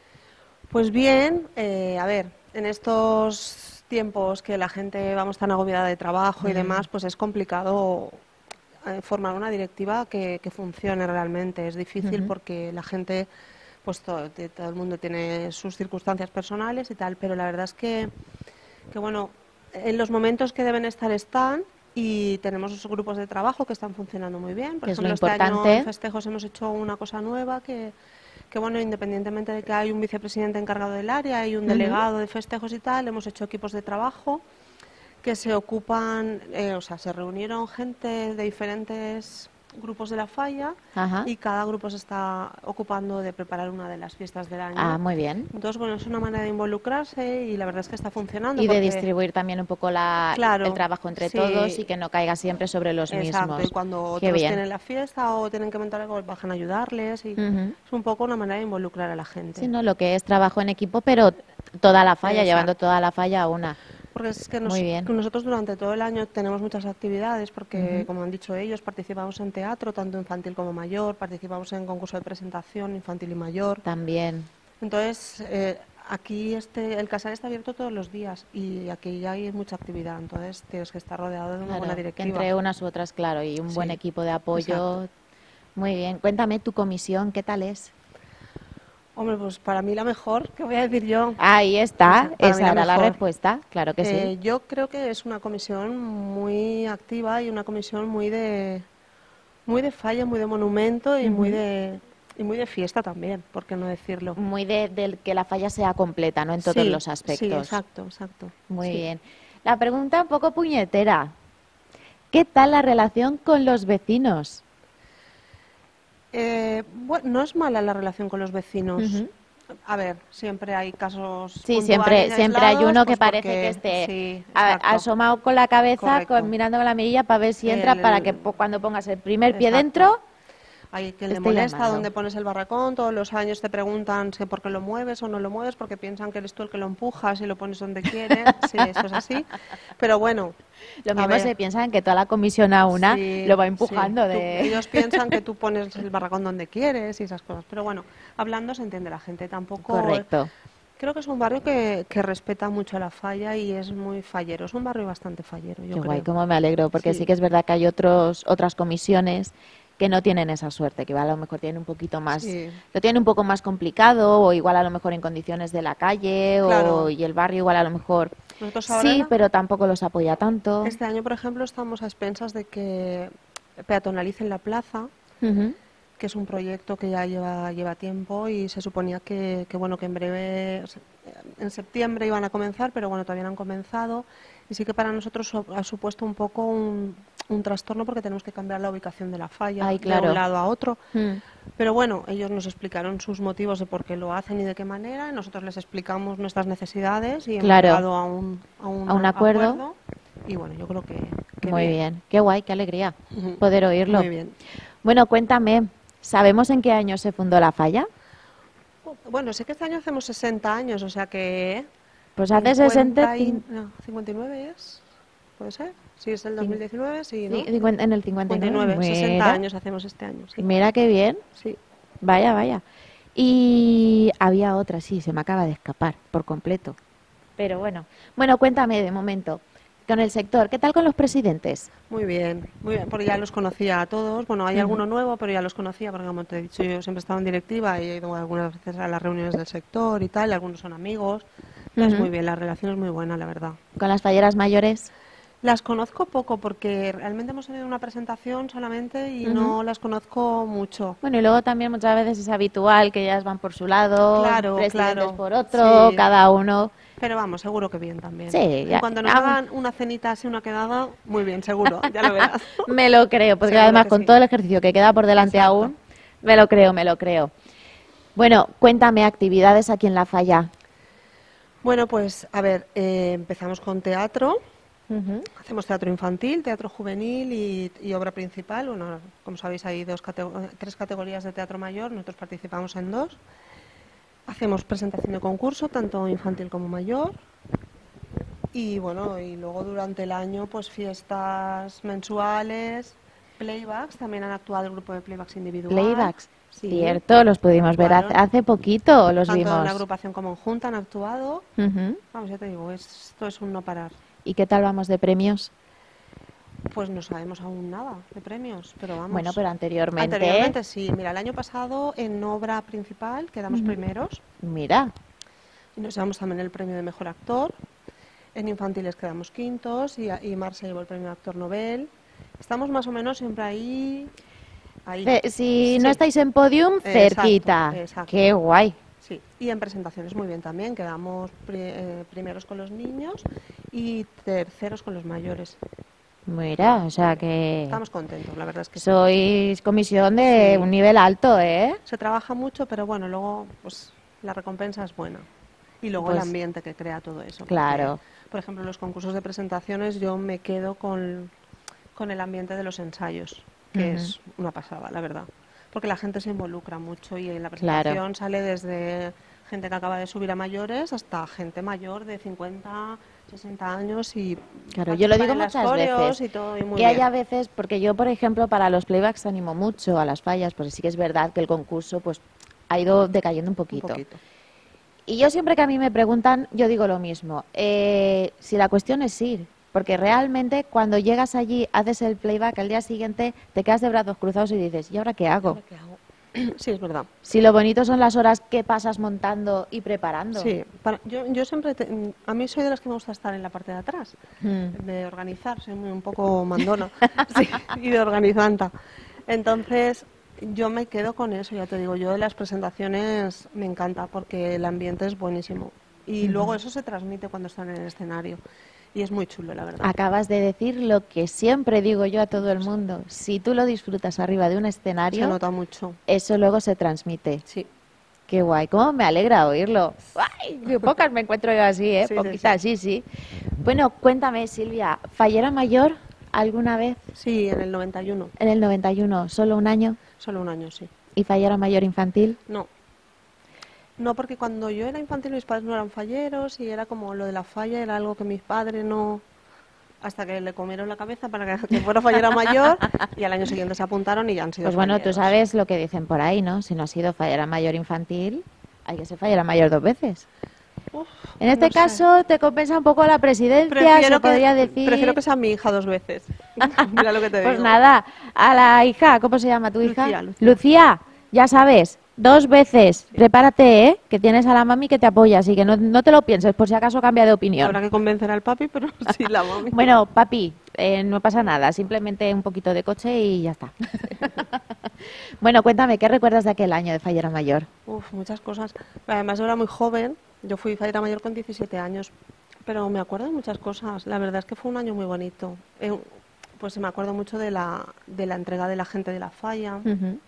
Pues bien, eh, a ver, en estos tiempos que la gente vamos tan agobiada de trabajo y Mm. demás, pues es complicado eh, formar una directiva que, que funcione realmente. Es difícil Ujú. porque la gente, pues todo, te- todo el mundo tiene sus circunstancias personales y tal, pero la verdad es que, que bueno, en los momentos que deben estar están y tenemos esos grupos de trabajo que están funcionando muy bien. Por Que es lo ejemplo, este año importante. en festejos hemos hecho una cosa nueva que que bueno, independientemente de que hay un vicepresidente encargado del área y un Ujú. delegado de festejos y tal, hemos hecho equipos de trabajo que se ocupan, eh, o sea, se reunieron gente de diferentes grupos de la falla Ajá. y cada grupo se está ocupando de preparar una de las fiestas del año. Ah, muy bien. Entonces, bueno, es una manera de involucrarse y la verdad es que está funcionando. Y de porque- distribuir también un poco la, Claro, el trabajo entre sí. todos y que no caiga siempre sobre los Exacto, mismos. y cuando Qué otros bien. tienen la fiesta o tienen que montar algo, bajan a ayudarles y Ujú. es un poco una manera de involucrar a la gente. Sí, ¿no? Lo que es trabajo en equipo, pero toda la falla, Exacto. llevando toda la falla a una. Porque es que, nos- Muy bien. que nosotros durante todo el año tenemos muchas actividades, porque Ujú. como han dicho ellos, participamos en teatro, tanto infantil como mayor, participamos en concurso de presentación infantil y mayor. También. Entonces, eh, aquí este, el casal está abierto todos los días y aquí ya hay mucha actividad, entonces tienes que estar rodeado de una Claro, buena que directiva. entre unas u otras, claro, y un Sí, buen equipo de apoyo. exacto. Muy bien. Cuéntame tu comisión, ¿qué tal es? Hombre, pues para mí la mejor, ¿qué voy a decir yo? Ahí está, Esa, para mí esa la era la mejor. respuesta, claro que Eh, sí. Yo creo que es una comisión muy activa y una comisión muy de muy de falla, muy de monumento y muy Ujú. de y muy de fiesta también, ¿por qué no decirlo? Muy de, del que la falla sea completa, ¿no? En todos Sí, los aspectos. Sí, exacto, exacto. Muy Sí. bien. La pregunta un poco puñetera. ¿Qué tal la relación con los vecinos? Eh, bueno, no es mala la relación con los vecinos. Ujú. A ver, siempre hay casos Sí, puntuales siempre, y siempre hay aislados, uno que pues parece porque- que esté sí, a- exacto. asomado con la cabeza, Correcto. con, mirándome la mirilla para ver si entra, El- para que po- cuando pongas el primer pie Exacto. dentro, hay quien le Estoy molesta llamando. dónde pones el barracón, todos los años te preguntan si por qué lo mueves o no lo mueves, porque piensan que eres tú el que lo empujas y lo pones donde quieres. Sí, eso es así. Pero bueno, Lo a mismo ver. se piensan que toda la comisión a una Sí, lo va sí. empujando Tú- de... ellos piensan que tú pones el barracón donde quieres y esas cosas. Pero bueno, hablando se entiende la gente. Tampoco. Correcto. Creo que es un barrio que, que respeta mucho la falla y es muy fallero. Es un barrio bastante fallero, yo Qué creo. guay, cómo me alegro, porque sí. Sí. que es verdad que hay otros, otras comisiones que no tienen esa suerte, que igual a lo mejor tienen un poquito más, Sí. lo tienen un poco más complicado, o igual a lo mejor en condiciones de la calle, Claro. o y el barrio igual a lo mejor Nosotros ahora, sí, pero tampoco los apoya tanto. este año, por ejemplo, estamos a expensas de que peatonalicen la plaza, Ujú. que es un proyecto que ya lleva, lleva tiempo y se suponía que, que, bueno, que en breve, en septiembre iban a comenzar, pero bueno, todavía no han comenzado. Y sí que para nosotros su- ha supuesto un poco un, un trastorno porque tenemos que cambiar la ubicación de la falla Ay, de claro. un lado a otro. Mm. Pero bueno, ellos nos explicaron sus motivos de por qué lo hacen y de qué manera, y nosotros les explicamos nuestras necesidades y hemos Claro. llegado a un, a un, A un acuerdo. Y bueno, yo creo que, que Muy bien. qué guay, qué alegría Ujú. poder oírlo. Muy bien. Bueno, cuéntame, ¿sabemos en qué año se fundó la falla? Bueno, sé que este año hacemos sesenta años, o sea que... Pues hace cincuenta sesenta... y- no, cincuenta y nueve es, ¿puede ser? Si es el dos mil diecinueve, sí, ¿no? Sí, cincuenta en el cincuenta y nueve. sesenta Mira, años hacemos este año, sí. mira qué bien. Sí. Vaya, vaya. Y había otra, sí, se me acaba de escapar por completo. Pero bueno, bueno, cuéntame de momento, con el sector, ¿qué tal con los presidentes? Muy bien, muy bien, porque ya los conocía a todos. Bueno, hay Ujú. alguno nuevo, pero ya los conocía, porque como te he dicho, yo siempre he estado en directiva y he ido algunas veces a las reuniones del sector y tal, y algunos son amigos. Es Ujú. muy bien, la relación es muy buena, la verdad. ¿Con las falleras mayores? Las conozco poco porque realmente hemos tenido una presentación solamente y Ujú. no las conozco mucho. Bueno, y luego también muchas veces es habitual que ellas van por su lado, Claro, presidentes claro. por otro, Sí. cada uno. Pero vamos, seguro que bien también. Sí, Y ya- cuando nos ah, hagan una cenita así, una quedada, muy bien, seguro, ya lo verás. Me lo creo, porque Seguro además que con sí. todo el ejercicio que queda por delante Exacto. aún, me lo creo, me lo creo. Bueno, cuéntame actividades aquí en La Falla. Bueno, pues a ver, eh, empezamos con teatro. Ujú. Hacemos teatro infantil, teatro juvenil y, y obra principal. Bueno, como sabéis, hay dos catego- tres categorías de teatro mayor, nosotros participamos en dos. Hacemos presentación de concurso, tanto infantil como mayor. Y bueno, y luego durante el año, pues fiestas mensuales, playbacks. También han actuado el grupo de playbacks individual. Playbacks, Sí. cierto, los pudimos ver hace, Actuaron. hace poquito, los Tanto en vimos. la agrupación como en junta han actuado. Ujú. Vamos, ya te digo, esto es un no parar. ¿Y qué tal vamos de premios? Pues no sabemos aún nada de premios, pero vamos. Bueno, pero anteriormente, Anteriormente sí. Mira, el año pasado en obra principal quedamos primeros mira, y nos llevamos también el premio de mejor actor. En infantiles quedamos quintos y, y Mar se llevó el premio de actor Nobel. Estamos más o menos siempre ahí. ahí. ce- si no Sí. estáis en podium, Exacto, cerquita. exacto. Qué guay. Sí. Y en presentaciones muy bien también. Quedamos pri- eh, primeros con los niños y terceros con los mayores. Mira, o sea que Estamos contentos, la verdad es que sí. sois comisión de Sí. un nivel alto, ¿eh? Se trabaja mucho, pero bueno, luego pues la recompensa es buena. Y luego Pues, el ambiente que crea todo eso. porque, claro. por ejemplo, los concursos de presentaciones yo me quedo con, con el ambiente de los ensayos, que Ujú. es una pasada, la verdad. Porque la gente se involucra mucho y en la Claro. presentación sale desde gente que acaba de subir a mayores hasta gente mayor de cincuenta, sesenta años y Claro, yo lo digo participan en las muchas coreos veces. y todo, y muy Que bien. haya veces, porque yo, por ejemplo, para los playbacks animo mucho a las fallas, porque sí que es verdad que el concurso pues ha ido decayendo un Un poquito. poquito. Y yo siempre que a mí me preguntan, yo digo lo mismo. Eh, si la cuestión es ir, porque realmente cuando llegas allí, haces el playback, al día siguiente te quedas de brazos cruzados y dices, ¿y ahora qué hago? ¿Ahora qué hago? Sí, es verdad. Si lo bonito son las horas que pasas montando y preparando. Sí, para- yo, yo siempre, te- a mí soy de las que me gusta estar en la parte de atrás, Mm. de organizar, soy muy- un poco mandona sí, y de organizanta. Entonces, yo me quedo con eso, ya te digo, yo de las presentaciones me encanta porque el ambiente es buenísimo y luego eso se transmite cuando están en el escenario y es muy chulo, la verdad. Acabas de decir lo que siempre digo yo a todo el mundo. Si tú lo disfrutas arriba de un Se escenario, nota mucho, eso luego se transmite. sí. Qué guay, cómo me alegra oírlo. Ay, qué pocas me encuentro yo así, ¿eh? Sí, sí, Poquitas, sí, sí. Bueno, cuéntame, Silvia, ¿fallera mayor alguna vez Sí, en el noventa y uno. en el noventa y uno? ¿Solo un año? Solo un año, sí. ¿Y fallera mayor infantil? No. No, porque cuando yo era infantil mis padres no eran falleros y era como lo de la falla, era algo que mis padres no... Hasta que le comieron la cabeza para que, que fuera fallera mayor y al año siguiente se apuntaron y ya han sido Pues bueno, tú falleros. sabes lo que dicen por ahí, ¿no? Si no has sido fallera mayor infantil, hay que ser fallera mayor dos veces. Uf, En este no sé. caso te compensa un poco la presidencia, se podría decir. Prefiero que sea mi hija dos veces. Mira lo que te Pues digo. nada, a la hija, ¿cómo se llama tu hija? Lucía, Lucía. Lucía, ya sabes, dos veces. Prepárate, ¿eh? Que tienes a la mami que te apoya, así que no, no te lo pienses por si acaso cambia de opinión. Habrá que convencer al papi, pero sí la mami. Bueno, papi, eh, no pasa nada, simplemente un poquito de coche y ya está. Bueno, cuéntame, ¿qué recuerdas de aquel año de fallera mayor? Uf, muchas cosas. Además yo era muy joven, yo fui fallera mayor con diecisiete años, pero me acuerdo de muchas cosas. La verdad es que fue un año muy bonito. Eh, pues me acuerdo mucho de la, de la entrega de la gente de la falla. Ujú.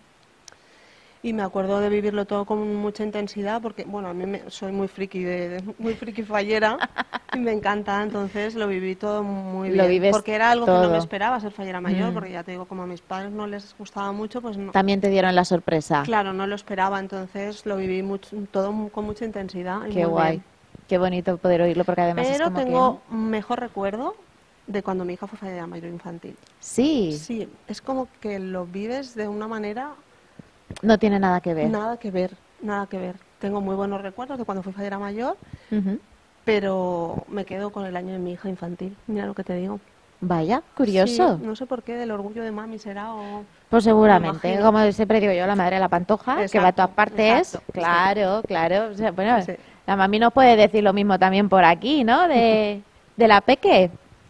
Y me acuerdo de vivirlo todo con mucha intensidad porque, bueno, a mí me, soy muy friki, de, de- muy friki fallera y me encanta, entonces lo viví todo muy Lo bien. vives Porque era algo que no todo. me esperaba ser fallera mayor, Mm. porque ya te digo, como a mis padres no les gustaba mucho, pues no. También te dieron la sorpresa. Claro, no lo esperaba, entonces lo viví mucho, todo mu- con mucha intensidad. Y Qué muy guay. bien. Qué bonito poder oírlo porque además es Pero como tengo que... un mejor recuerdo de cuando mi hija fue fallera mayor infantil. Sí, Sí, es como que lo vives de una manera no tiene nada que ver. nada que ver, nada que ver. Tengo muy buenos recuerdos de cuando fui fallera mayor, Ujú. pero me quedo con el año de mi hija infantil. Mira lo que te digo. Vaya, curioso. Sí, no sé por qué, del orgullo de mami será o... Pues seguramente, Me imagino. como siempre digo yo, la madre de la pantoja, que va a Exacto, todas partes. exacto, Claro, claro. O sea, bueno, Sí. la mami nos puede decir lo mismo también por aquí, ¿no? De, de la peque.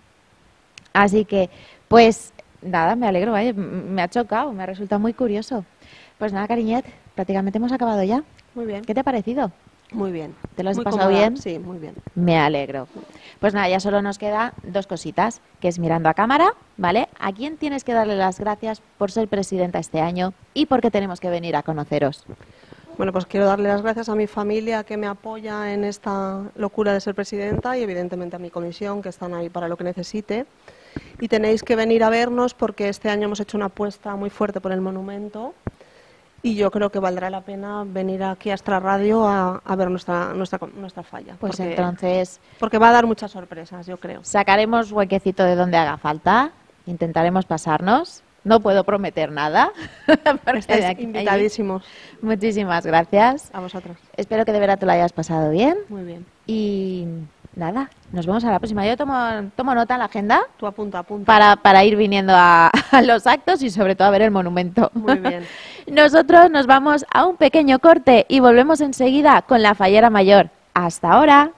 Así que, pues, nada, me alegro, vaya, m- me ha chocado, me ha resultado muy curioso. Pues nada, cariñet, prácticamente hemos acabado ya. Muy bien, ¿Qué te ha parecido? muy bien. ¿Te lo has Muy pasado cómoda, bien? Sí, muy bien. Me alegro. Pues nada, ya solo nos queda dos cositas, que es mirando a cámara, ¿vale? ¿A quién tienes que darle las gracias por ser presidenta este año y por qué tenemos que venir a conoceros? Bueno, pues quiero darle las gracias a mi familia que me apoya en esta locura de ser presidenta y evidentemente a mi comisión que están ahí para lo que necesite. Y tenéis que venir a vernos porque este año hemos hecho una apuesta muy fuerte por el monumento y yo creo que valdrá la pena venir aquí a Astra Radio a, a ver nuestra, nuestra, nuestra falla. Pues porque, entonces porque va a dar muchas sorpresas, yo creo. sacaremos huequecito de donde haga falta, intentaremos pasarnos. No puedo prometer nada. porque de Estáis aquí a allí- invitadísimos Muchísimas gracias. a vosotros. Espero que de verdad te lo hayas pasado bien. Muy bien. Y nada, nos vemos a la próxima. Yo tomo, tomo nota en la agenda Tú apunta, apunta. para, para ir viniendo a, a los actos y sobre todo a ver el monumento. Muy bien. Nosotros nos vamos a un pequeño corte y volvemos enseguida con la fallera mayor. Hasta ahora.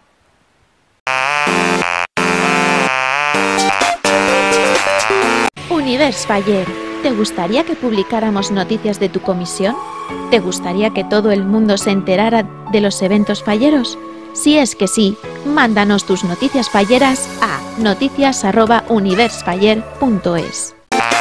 Univers Faller, ¿te gustaría que publicáramos noticias de tu comisión? ¿Te gustaría que todo el mundo se enterara de los eventos falleros? Si es que sí, mándanos tus noticias falleras a noticias arroba universfaller punto es.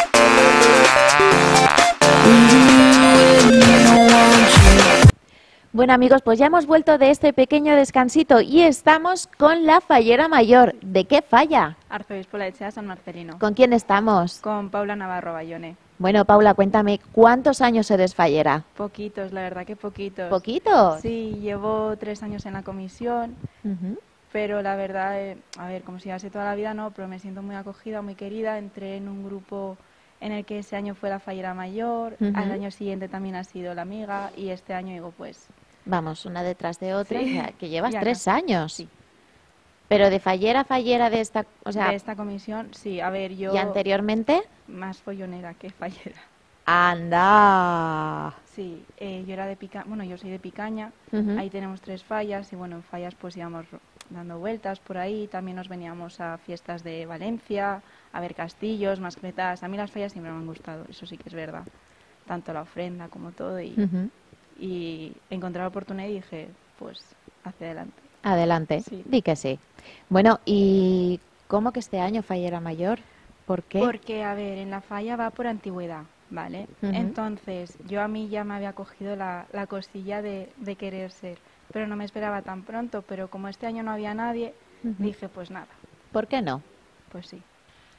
Bueno amigos, pues ya hemos vuelto de este pequeño descansito y estamos con la fallera mayor. ¿De qué falla? Arzobispo La Echea San Marcelino. ¿Con quién estamos? Con Paula Navarro Bayone. Bueno, Paula, cuéntame, ¿cuántos años eres fallera? Poquitos, la verdad que poquitos. ¿Poquitos? Sí, llevo tres años en la comisión, Ujú. pero la verdad, eh, a ver, como si hace toda la vida, no, pero me siento muy acogida, muy querida. Entré en un grupo en el que ese año fue la fallera mayor, Ujú. al año siguiente también ha sido la amiga y este año digo, pues, Vamos, una detrás de otra, Sí. o sea, que llevas Ya tres no. años. Sí. Pero de fallera a fallera de esta, o sea, de esta comisión, sí, a ver, yo y anteriormente, más follonera que fallera. anda. Sí, eh, yo era de Picaña, bueno, yo soy de Picaña, Ujú. ahí tenemos tres fallas y bueno, en fallas pues íbamos ro- dando vueltas por ahí, también nos veníamos a fiestas de Valencia, a ver castillos, mascletas, a mí las fallas siempre me han gustado, eso sí que es verdad, tanto la ofrenda como todo y, Ujú. y encontré la oportunidad y dije, pues hacia adelante. Adelante, Sí. di que sí. Bueno, ¿y cómo que este año fallera mayor? ¿Por qué? Porque, a ver, en la falla va por antigüedad, ¿vale? Ujú. Entonces, yo a mí ya me había cogido la, la cosilla de, de querer ser, pero no me esperaba tan pronto, pero como este año no había nadie, Ujú. dije, pues nada, ¿Por qué no? pues sí.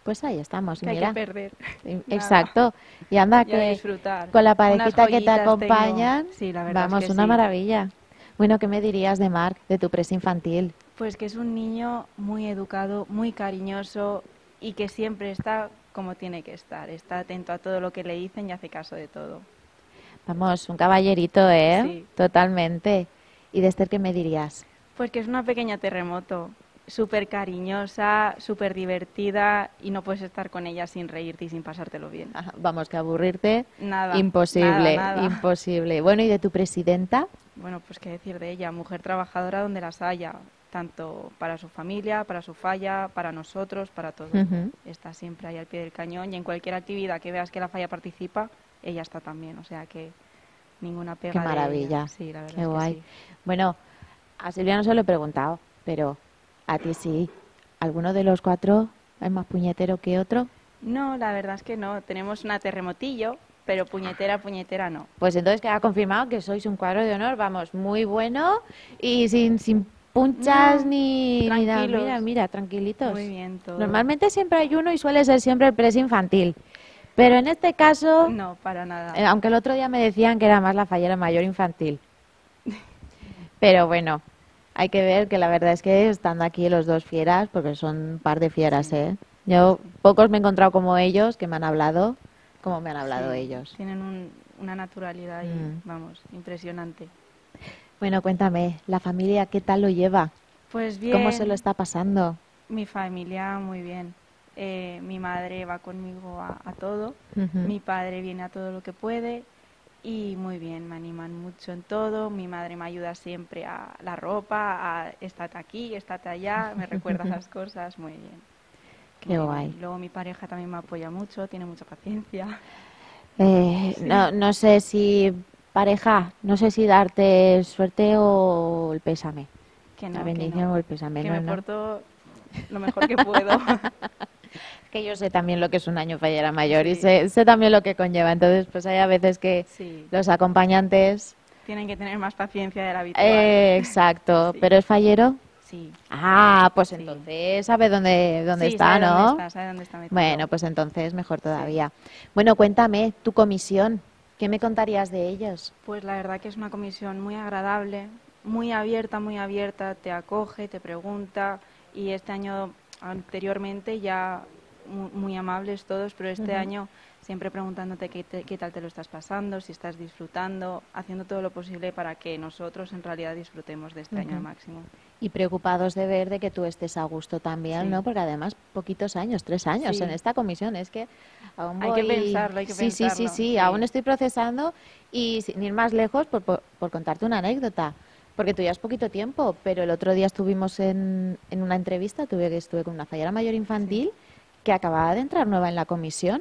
Pues ahí estamos, Que hay mira. que perder. Sí, Nada. exacto. Y anda Y a que disfrutar. con la Unas parejita que te joyitas tengo. acompañan, Sí, la verdad es vamos, que una sí. maravilla. Bueno, ¿qué me dirías de Marc, de tu presa infantil? Pues que es un niño muy educado, muy cariñoso y que siempre está como tiene que estar. Está atento a todo lo que le dicen y hace caso de todo. Vamos, un caballerito, ¿eh? Sí. Totalmente. ¿Y de Esther qué me dirías? Pues que es una pequeña terremoto, súper cariñosa, súper divertida y no puedes estar con ella sin reírte y sin pasártelo bien. Ajá, vamos, que aburrirte, Nada, imposible, nada, nada. imposible. Bueno, ¿y de tu presidenta? Bueno, pues qué decir de ella, mujer trabajadora donde las haya, tanto para su familia, para su falla, para nosotros, para todo. Ujú. Está siempre ahí al pie del cañón y en cualquier actividad que veas que la falla participa, ella está también, o sea que ninguna pega Qué de ella. maravilla. Sí, la verdad Qué es que guay. sí. Bueno, a Silvia no se lo he preguntado, pero a ti sí. ¿Alguno de los cuatro es más puñetero que otro? No, la verdad es que no, tenemos una terremotillo, pero puñetera, puñetera no. Pues entonces queda confirmado que sois un cuadro de honor, vamos, muy bueno y sin, sin punchas No, ni, ni nada. tranquilos. Mira, mira, tranquilitos. Muy bien todo. Normalmente siempre hay uno y suele ser siempre el pres infantil. Pero en este caso, No, para nada. eh, aunque el otro día me decían que era más la fallera mayor infantil. Pero bueno, hay que ver que la verdad es que estando aquí los dos fieras, porque son un par de fieras, Sí. ¿eh? Yo pocos me he encontrado como ellos, que me han hablado, como me han hablado Sí, ellos. Tienen un- una naturalidad y, Mm. vamos, impresionante. Bueno, cuéntame, ¿la familia qué tal lo lleva? Pues bien, ¿Cómo se lo está pasando? mi familia muy bien. Eh, mi madre va conmigo a, a todo, Ujú. mi padre viene a todo lo que puede y muy bien, me animan mucho en todo. Mi madre me ayuda siempre a la ropa, a estate aquí, estate allá, me recuerda las cosas, muy bien. Qué Muy guay. bien. Luego mi pareja también me apoya mucho, tiene mucha paciencia. Eh, no, no sé si, pareja, no sé si darte suerte o el pésame. Que no, La que bendición no. o el pésame, Que no, me no. porto lo mejor que puedo. Que yo sé también lo que es un año fallera mayor y Sí. sé, sé también lo que conlleva. Entonces, pues hay a veces que Sí, los acompañantes... tienen que tener más paciencia de la habitual. Eh, exacto. Sí. ¿Pero es fallero? Sí. Ah, pues Sí. entonces sabe dónde, dónde Sí, está, sabe ¿no? dónde está, sabe dónde está metido. Bueno, pues entonces mejor todavía. Bueno, cuéntame, tu comisión, ¿qué me contarías de ellos? Pues la verdad que es una comisión muy agradable, muy abierta, muy abierta, te acoge, te pregunta y este año anteriormente ya mu- muy amables todos, pero este Ujú. año siempre preguntándote qué, te- qué tal te lo estás pasando, si estás disfrutando, haciendo todo lo posible para que nosotros en realidad disfrutemos de este año al Ujú. máximo. Y preocupados de ver de que tú estés a gusto también, Sí. ¿no? Porque además poquitos años, tres años Sí. en esta comisión, es que aún Hay que voy- pensarlo, hay que sí, sí, sí, pensarlo, sí, sí. aún estoy procesando y sin ir más lejos por, por, por contarte una anécdota, porque tú ya es poquito tiempo, pero el otro día estuvimos en, en una entrevista, tuve que estuve con una fallera mayor infantil que acababa de entrar nueva en la comisión.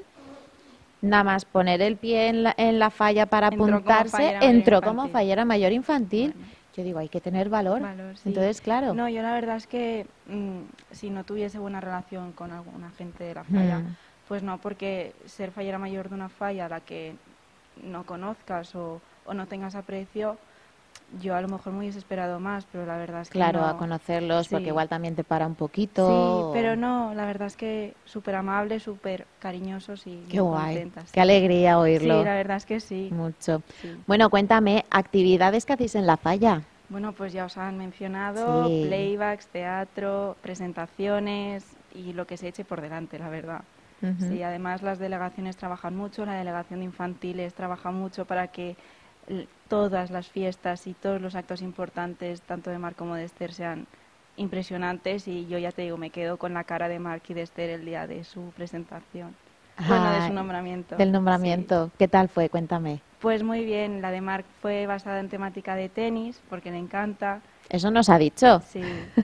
Nada más poner el pie en la, en la falla para Entró como apuntarse, fallera mayor entró como infantil. fallera mayor infantil. Bueno. Yo digo, hay que tener valor. Valor, sí. Entonces, claro. No, yo la verdad es que mm, si no tuviese buena relación con alguna gente de la falla, Mm. pues no, porque ser fallera mayor de una falla a la que no conozcas o, o no tengas aprecio, yo a lo mejor me hubiese esperado más, pero la verdad es que Claro, no. a conocerlos, porque Sí. igual también te para un poquito. Sí, pero no, la verdad es que súper amables, súper cariñosos y Qué muy guay, contentas. qué alegría Sí, oírlo. la verdad es que sí. Mucho. Sí. Bueno, cuéntame, actividades que hacéis en la falla. Bueno, pues ya os han mencionado Sí. playbacks, teatro, presentaciones y lo que se eche por delante, la verdad. Ujú. Sí, además las delegaciones trabajan mucho, la delegación de infantiles trabaja mucho para que l- todas las fiestas y todos los actos importantes, tanto de Marc como de Esther, sean impresionantes y yo ya te digo, me quedo con la cara de Marc y de Esther el día de su presentación. Bueno, de Ay, su nombramiento. Del Sí. nombramiento. ¿Qué tal fue? Cuéntame. Pues muy bien, la de Marc fue basada en temática de tenis, porque le encanta. Eso nos ha dicho. Sí.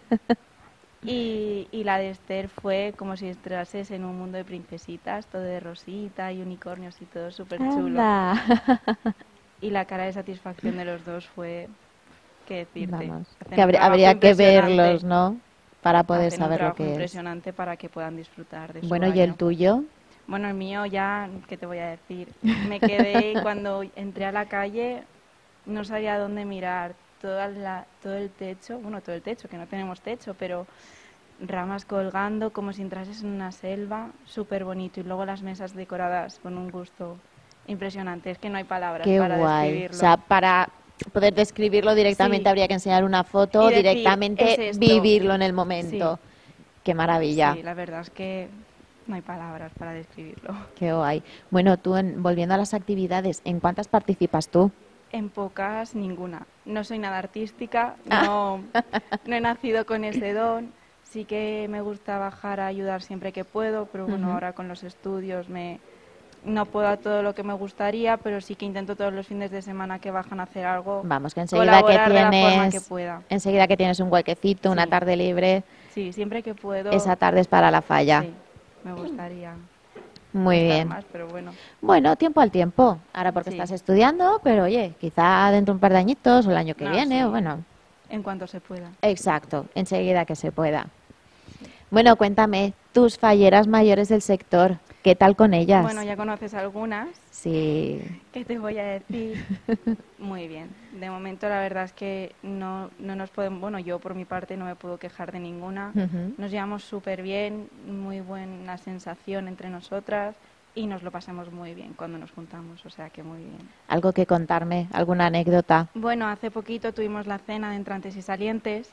Y, y la de Esther fue como si entrases en un mundo de princesitas, todo de rosita y unicornios y todo súper chulo. Anda. Y la cara de satisfacción de los dos fue, qué decirte. Vamos. Hacen Que un habría, trabajo habría que impresionante. verlos, ¿no? Para poder Hacen un saber lo trabajo que es. impresionante para que puedan disfrutar de su Bueno, ¿y el año. tuyo? Bueno, el mío ya, ¿qué te voy a decir? Me quedé y cuando entré a la calle, no sabía dónde mirar. Toda la, todo el techo, bueno, todo el techo, que no tenemos techo, pero ramas colgando como si entrases en una selva, súper bonito. Y luego las mesas decoradas con un gusto impresionante. Es que no hay palabras Qué para guay. describirlo. O sea, para poder describirlo directamente Sí. habría que enseñar una foto, Y decir, directamente "Es esto". vivirlo en el momento. Qué maravilla. Sí, la verdad es que no hay palabras para describirlo. Qué guay. Bueno, tú, en- volviendo a las actividades, ¿en cuántas participas tú? En pocas, ninguna. No soy nada artística, Ah. no, no he nacido con ese don. Sí que me gusta bajar a ayudar siempre que puedo, pero bueno, Ujú. ahora con los estudios me no puedo a todo lo que me gustaría, pero sí que intento todos los fines de semana que bajan a hacer algo. Vamos, que enseguida que colaborar de la forma tienes, que pueda. enseguida que tienes un huequecito, una Sí. tarde libre, Sí, siempre que puedo. esa tarde es para la falla. Sí, me gustaría Muy estar bien. más, pero bueno. Bueno, tiempo al tiempo. Ahora porque Sí. estás estudiando, pero oye, quizá dentro de un par de añitos o el año que No, viene, sí. o bueno, En cuanto se pueda. exacto, enseguida que se pueda. Bueno, cuéntame, tus falleras mayores del sector, ¿qué tal con ellas? Bueno, ya conoces algunas. Sí, ¿Qué te voy a decir? Muy bien. De momento la verdad es que no, no nos podemos, bueno, yo por mi parte no me puedo quejar de ninguna. Ujú. Nos llevamos súper bien, muy buena sensación entre nosotras y nos lo pasamos muy bien cuando nos juntamos, o sea que muy bien. algo que contarme, alguna anécdota. Bueno, hace poquito tuvimos la cena de entrantes y salientes.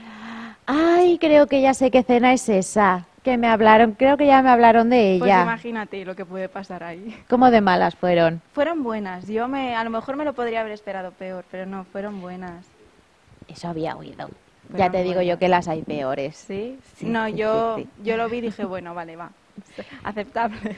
Ay, creo que ya sé qué cena es esa, que me hablaron, creo que ya me hablaron de Pues ella. imagínate lo que puede pasar ahí. ¿Cómo de malas fueron? Fueron buenas. Yo me, a lo mejor me lo podría haber esperado peor, pero no, fueron buenas. Eso había oído. Ya Fueron te digo yo buenas. que las hay peores. ¿Sí? Sí, no, sí, yo, sí, yo lo vi y dije, bueno, vale, va. Aceptable.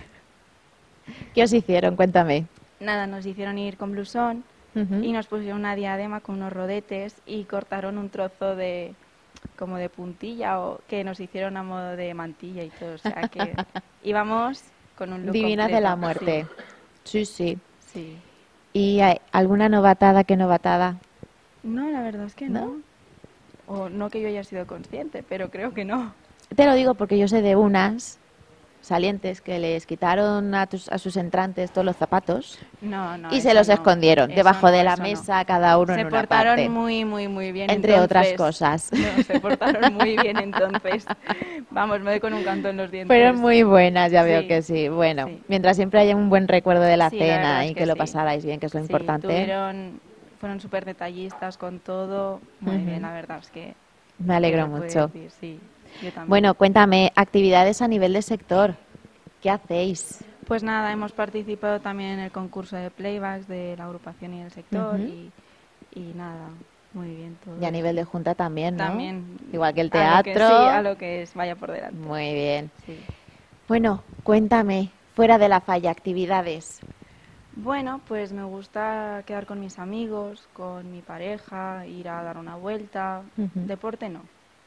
¿Qué os hicieron? Cuéntame. Nada, nos hicieron ir con blusón Ujú. y nos pusieron una diadema con unos rodetes y cortaron un trozo de como de puntilla o que nos hicieron a modo de mantilla y todo. O sea que íbamos con un look Divinas de la completo. muerte. Sí, sí. Sí, sí. ¿Y hay alguna novatada? ¿Qué novatada? No, la verdad es que ¿No? no. O no que yo haya sido consciente, pero creo que no. Te lo digo porque yo sé de unas salientes que les quitaron a, tus- a sus entrantes todos los zapatos No, no. y se eso los no. escondieron Eso debajo no, de la eso no. mesa, cada uno Se en una portaron parte. muy, muy, muy bien. Entre otras entonces. cosas. No, se portaron muy bien entonces. Vamos, me doy con un canto en los dientes. Fueron muy buenas, ya veo Sí, que sí. Bueno, sí. mientras siempre haya un buen recuerdo de la Sí, la verdad cena es y que que lo sí. pasarais bien, que es lo Sí, importante. tuvieron, fueron súper detallistas con todo. Muy Ujú. bien, la verdad es que... Me alegro ¿qué se puede mucho. decir? Sí, yo también. Bueno, cuéntame, actividades a nivel de sector. ¿Qué hacéis? Pues nada, hemos participado también en el concurso de playbacks de la agrupación y el sector Ujú. y, y nada, muy bien todo. Y a nivel de junta también, ¿no? También. Igual que el a lo que teatro. sí, a lo que es, vaya por delante. Muy bien. Sí. Bueno, cuéntame, fuera de la falla, actividades. Bueno, pues me gusta quedar con mis amigos, con mi pareja, ir a dar una vuelta. Ujú. Deporte no,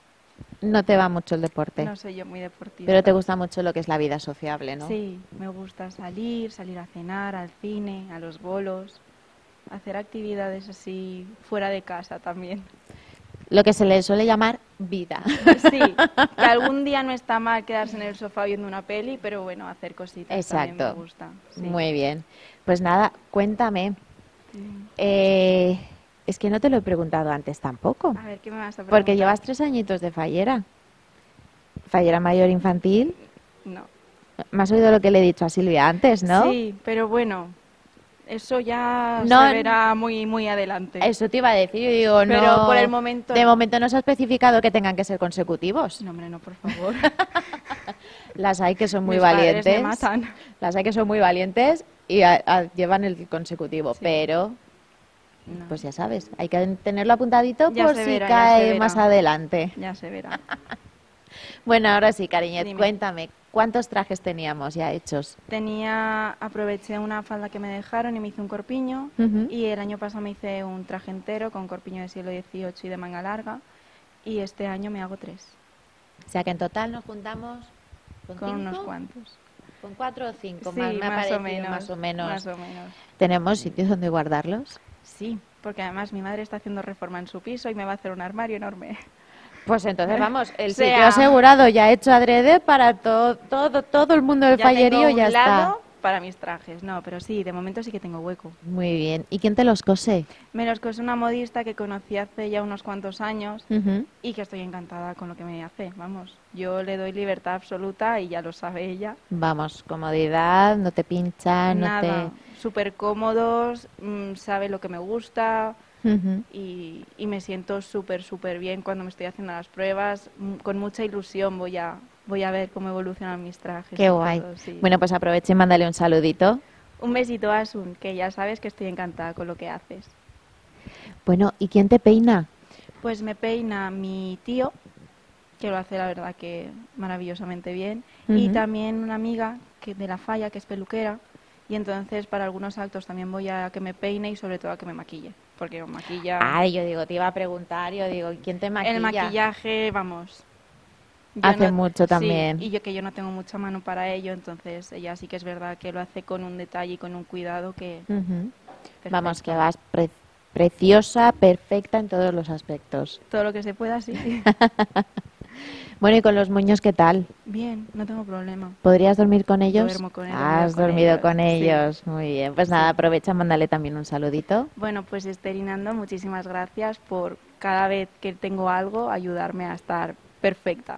No te va mucho el deporte, no soy yo muy deportista. pero te gusta mucho lo que es la vida sociable, ¿no? Sí, me gusta salir, salir a cenar, al cine, a los bolos, hacer actividades así fuera de casa también. Lo que se le suele llamar vida. Sí, que algún día no está mal quedarse en el sofá viendo una peli, pero bueno, hacer cositas también Exacto. me gusta. Sí. Muy bien. Pues nada, cuéntame. Mm. Eh, es que no te lo he preguntado antes tampoco. A ver, ¿qué me vas a preguntar? Porque llevas tres añitos de fallera. Fallera mayor infantil. No. Me has oído lo que le he dicho a Silvia antes, ¿no? Sí, pero bueno, eso ya No, se verá muy muy adelante. Eso te iba a decir, yo digo, Pero no. por el momento De no. momento no se ha especificado que tengan que ser consecutivos. No, hombre, no, por favor. Las hay que son muy Mis padres valientes. me matan. Las hay que son muy valientes y a- a- llevan el consecutivo, Sí. pero No, pues ya sabes, hay que tenerlo apuntadito Ya por se si verá, ya cae se verá. más adelante. ya se verá. Bueno, ahora sí, cariñet, Dime. cuéntame, ¿cuántos trajes teníamos ya hechos? Tenía, aproveché una falda que me dejaron y me hice un corpiño. Ujú. Y el año pasado me hice un traje entero con corpiño de siglo dieciocho y de manga larga. Y este año me hago tres, O sea que en total nos juntamos con, con unos cinco, cuantos. con cuatro o cinco, Sí, más, me ha más o parecido menos. más o menos. Más o menos. ¿Tenemos sitios donde guardarlos? Sí, porque además mi madre está haciendo reforma en su piso y me va a hacer un armario enorme. Pues entonces vamos, el Sea- sitio asegurado ya hecho adrede para todo todo todo el mundo del Ya fallerío tengo un ya está. lado para mis trajes. No, pero sí, de momento sí que tengo hueco. Muy bien. ¿Y quién te los cose? Me los cose una modista que conocí hace ya unos cuantos años Ujú. y que estoy encantada con lo que me hace. Vamos, yo le doy libertad absoluta y ya lo sabe ella. Vamos, comodidad, no te pincha, no Nada, súper cómodos, mm, sabe lo que me gusta te... Ujú. y, y me siento súper, súper bien cuando me estoy haciendo las pruebas. Mm, Con mucha ilusión voy a, voy a ver cómo evolucionan mis trajes. Qué y guay. todo, sí. Bueno, pues aprovecha y mándale un saludito. Un besito, Asun, que ya sabes que estoy encantada con lo que haces. Bueno, ¿y quién te peina? Pues me peina mi tío, que lo hace la verdad que maravillosamente bien, y Ujú. también una amiga que de la Falla, que es peluquera, y entonces para algunos actos también voy a que me peine y sobre todo a que me maquille, porque me maquilla... Ay, yo digo, te iba a preguntar, yo digo, ¿quién te maquilla? El maquillaje, vamos... yo Hace mucho sí, también. y yo que yo no tengo mucha mano para ello, entonces ella sí que es verdad que lo hace con un detalle y con un cuidado que... Ujú. Vamos, que perfecto. vas pre- preciosa, perfecta en todos los aspectos. Todo lo que se pueda, sí. Bueno, ¿y con los moños qué tal? Bien, no tengo problema. ¿Podrías dormir con ellos? Duermo con- he Has dormido con dormido ellos, con sí. ellos. Muy bien. Pues nada, Sí. aprovecha, mándale también un saludito. Bueno, pues Esterinando, muchísimas gracias por cada vez que tengo algo ayudarme a estar perfecta.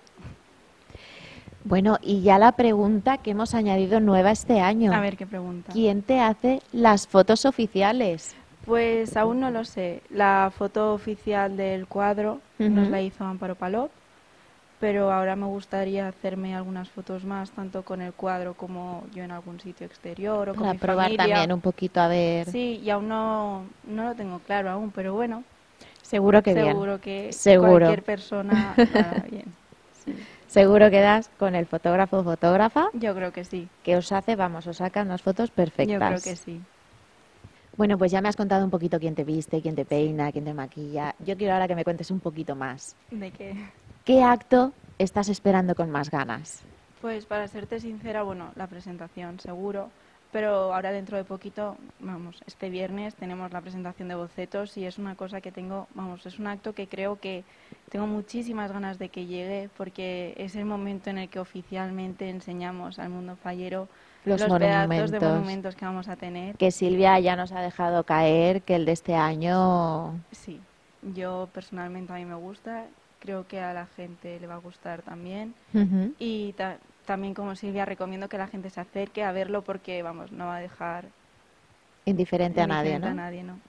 Bueno, y ya la pregunta que hemos añadido nueva este año. A ver qué pregunta. ¿Quién te hace las fotos oficiales? Pues aún no lo sé. La foto oficial del cuadro nos Ujú. la hizo Amparo Palop, pero ahora me gustaría hacerme algunas fotos más, tanto con el cuadro como yo en algún sitio exterior o con Para mi probar familia. también un poquito a ver. Sí, y aún no, no lo tengo claro aún, pero bueno, Seguro que bien. seguro que Seguro. cualquier persona lo hará bien. Sí, Seguro que das con el fotógrafo o fotógrafa yo creo que sí. que os hace, vamos, os sacan unas fotos perfectas. Yo creo que sí. Bueno, pues ya me has contado un poquito quién te viste, quién te peina, quién te maquilla. Yo quiero ahora que me cuentes un poquito más. ¿De qué? ¿Qué acto estás esperando con más ganas? Pues para serte sincera, bueno, la presentación seguro, pero ahora dentro de poquito, vamos, este viernes tenemos la presentación de bocetos y es una cosa que tengo, vamos, es un acto que creo que tengo muchísimas ganas de que llegue porque es el momento en el que oficialmente enseñamos al mundo fallero Los pedazos de monumentos. monumentos que vamos a tener. Que Silvia ya nos ha dejado caer que el de este año... Sí, yo personalmente a mí me gusta, creo que a la gente le va a gustar también. Ujú. Y ta- también, como Silvia, recomiendo que la gente se acerque a verlo porque, vamos, no va a dejar Indiferente a nadie, indiferente ¿no? a nadie, ¿no?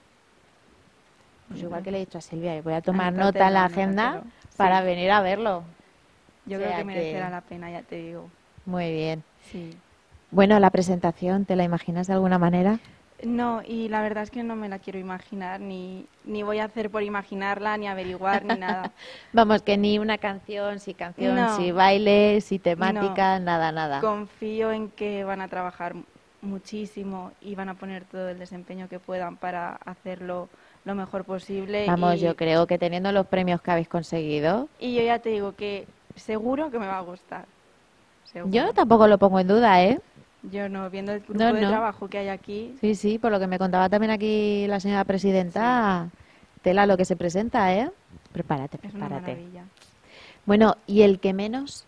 Pues igual que le he dicho a Silvia, voy a tomar Anótatelo, nota en la anótatelo. agenda Sí. para venir a verlo. Yo O creo sea que merecerá que- la pena, ya te digo. Muy bien. Sí. Bueno, la presentación, ¿te la imaginas de alguna manera? No, y la verdad es que no me la quiero imaginar, ni, ni voy a hacer por imaginarla, ni averiguar, ni nada. Vamos, que ni una canción, si canción, No. si baile, si temática, nada, nada. Confío en que van a trabajar muchísimo y van a poner todo el desempeño que puedan para hacerlo lo mejor posible. Vamos, y, yo creo que teniendo los premios que habéis conseguido, y yo ya te digo que seguro que me va a gustar. Seguro. yo tampoco lo pongo en duda, ¿eh? Yo no, viendo el grupo No, de no. trabajo que hay aquí, Sí, sí, por lo que me contaba también aquí la señora presidenta, tela lo que se presenta, ¿eh? Prepárate, es una prepárate. maravilla. Bueno, ¿y el que menos?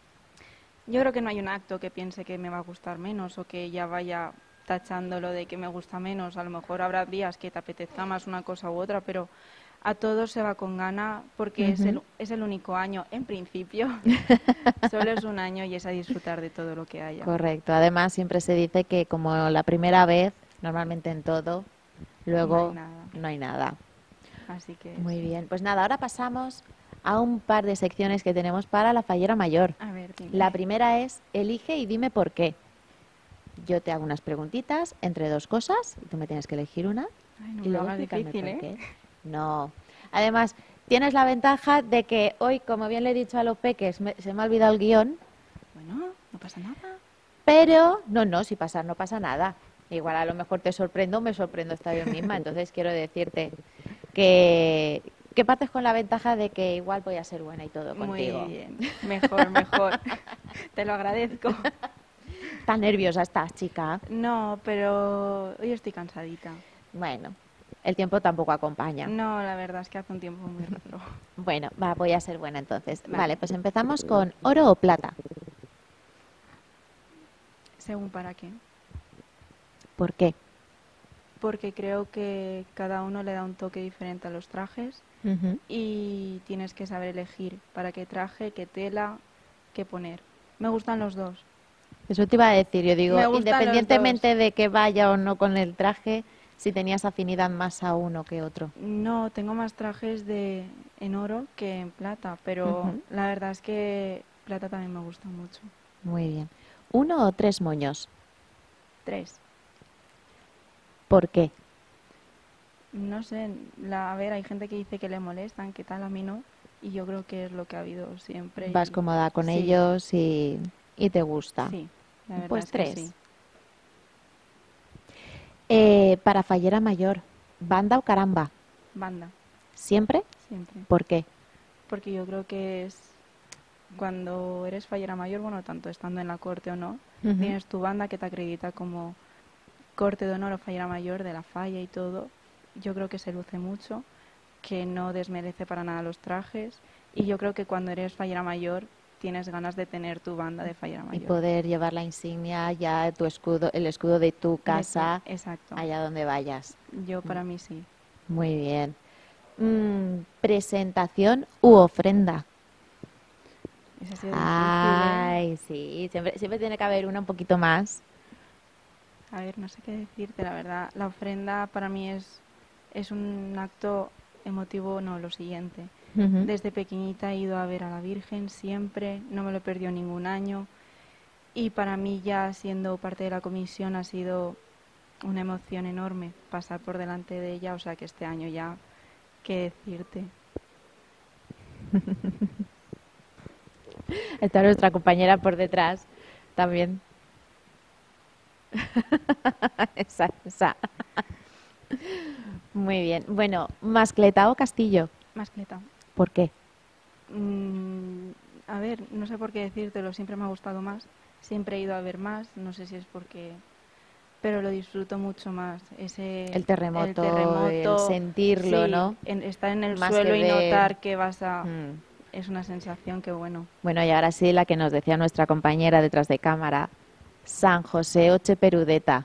Yo creo que no hay un acto que piense que me va a gustar menos o que ya vaya tachándolo de que me gusta menos. A lo mejor habrá días que te apetezca más una cosa u otra, pero a todos se va con gana porque es, el, Ujú. es el único año, en principio. Solo es un año y es a disfrutar de todo lo que haya. Correcto. Además, siempre se dice que como la primera vez, normalmente en todo, luego No hay nada. no hay nada. Así que, Muy bien. Pues nada, ahora pasamos a un par de secciones que tenemos para la fallera mayor. a ver, dime. La primera es, elige y dime por qué. Yo te hago unas preguntitas entre dos cosas y tú me tienes que elegir una Ay, no y me lo luego hagas explicarme difícil, por ¿eh? qué. No. Además, tienes la ventaja de que hoy, como bien le he dicho a los peques, me- se me ha olvidado el guión, Bueno, no pasa nada. pero no, no, si pasar no pasa nada. Igual a lo mejor te sorprendo, me sorprendo esta yo misma. Entonces quiero decirte que, que partes con la ventaja de que igual voy a ser buena y todo contigo. Muy bien. Mejor, mejor. Te lo agradezco. Tan nerviosa estás, chica. No, pero hoy estoy cansadita. Bueno, el tiempo tampoco acompaña. No, la verdad es que hace un tiempo muy raro. Bueno, va, voy a ser buena entonces. Vale. Vale, pues empezamos con oro o plata. ¿Según para qué? ¿Por qué? Porque creo que cada uno le da un toque diferente a los trajes Ujú. y tienes que saber elegir para qué traje, qué tela, qué poner. Me gustan los dos. Eso te iba a decir, yo digo, Me gustan los independientemente de que vaya o no con el traje, si tenías afinidad más a uno que otro. No, tengo más trajes de en oro que en plata, pero Ujú. la verdad es que plata también me gusta mucho. Muy bien. ¿Uno o tres moños? Tres. ¿Por qué? No sé, la, a ver, hay gente que dice que le molestan, que tal, a mí no, y yo creo que es lo que ha habido siempre. Vas y- cómoda con sí, ellos y, y te gusta. Sí, la verdad Pues es que tres. sí. Eh, para fallera mayor, ¿banda o caramba? Banda, ¿Siempre? siempre. ¿Por qué? Porque yo creo que es cuando eres fallera mayor, bueno, tanto estando en la corte o no, Ujú. tienes tu banda que te acredita como corte de honor o fallera mayor de la falla y todo. Yo creo que se luce mucho, que no desmerece para nada los trajes, y yo creo que cuando eres fallera mayor tienes ganas de tener tu banda de fallera Y mayor. poder llevar la insignia, ya tu escudo, el escudo de tu De tu- casa, Exacto. allá donde vayas. Yo para mí sí. Muy bien. Mm, presentación u ofrenda. Esa ha sido difícil, ¿eh? Ay, sí, siempre, siempre tiene que haber una un poquito más. A ver, no sé qué decirte, la verdad. La ofrenda para mí es, es un acto emotivo, no, lo siguiente. Ujú. Desde pequeñita he ido a ver a la Virgen siempre, no me lo he perdido ningún año. Y para mí ya siendo parte de la comisión ha sido una emoción enorme pasar por delante de ella, o sea que este año ya, ¿qué decirte? Está nuestra compañera por detrás también. esa, esa. Muy bien. Bueno, ¿mascleta o castillo? Mascleta. ¿Por qué? Mm, a ver, no sé por qué decírtelo, siempre me ha gustado más, siempre he ido a ver más, no sé si es porque, pero lo disfruto mucho más, ese El terremoto, el, terremoto, sentirlo, sí, ¿no? en- estar en el Más suelo que y ver. notar que vas a, Mm. es una sensación que bueno. Bueno, y ahora sí, la que nos decía nuestra compañera detrás de cámara, San José o Cheperudeta.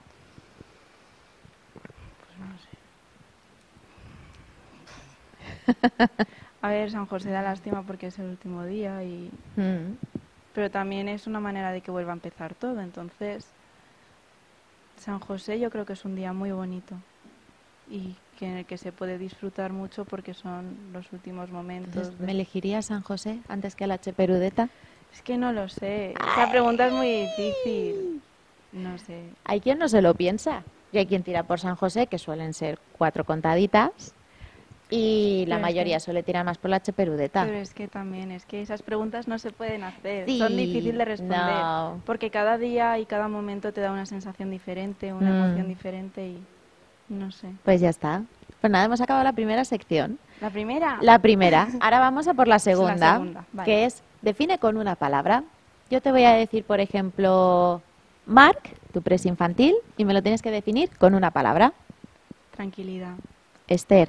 A ver, San José da lástima porque es el último día y, Mm. pero también es una manera de que vuelva a empezar todo, entonces San José yo creo que es un día muy bonito y que en el que se puede disfrutar mucho porque son los últimos momentos. Entonces, de- ¿me elegiría San José antes que a la Cheperudeta? Es que no lo sé, esa pregunta es muy difícil. No sé. Hay quien no se lo piensa. Y hay quien tira por San José, que suelen ser cuatro contaditas. Y la Pero es mayoría que- suele tirar más por la Cheperudeta. Pero es que también, es que esas preguntas no se pueden hacer, Sí, son difíciles de responder, no. porque cada día y cada momento te da una sensación diferente, una Mm. emoción diferente y no sé. Pues ya está. Pues nada, hemos acabado la primera sección. La primera, La primera. Ahora vamos a por la segunda, segunda, vale. que es define con una palabra. Yo te voy a decir, por ejemplo, Marc, tu pres infantil, y me lo tienes que definir con una palabra. tranquilidad, Esther,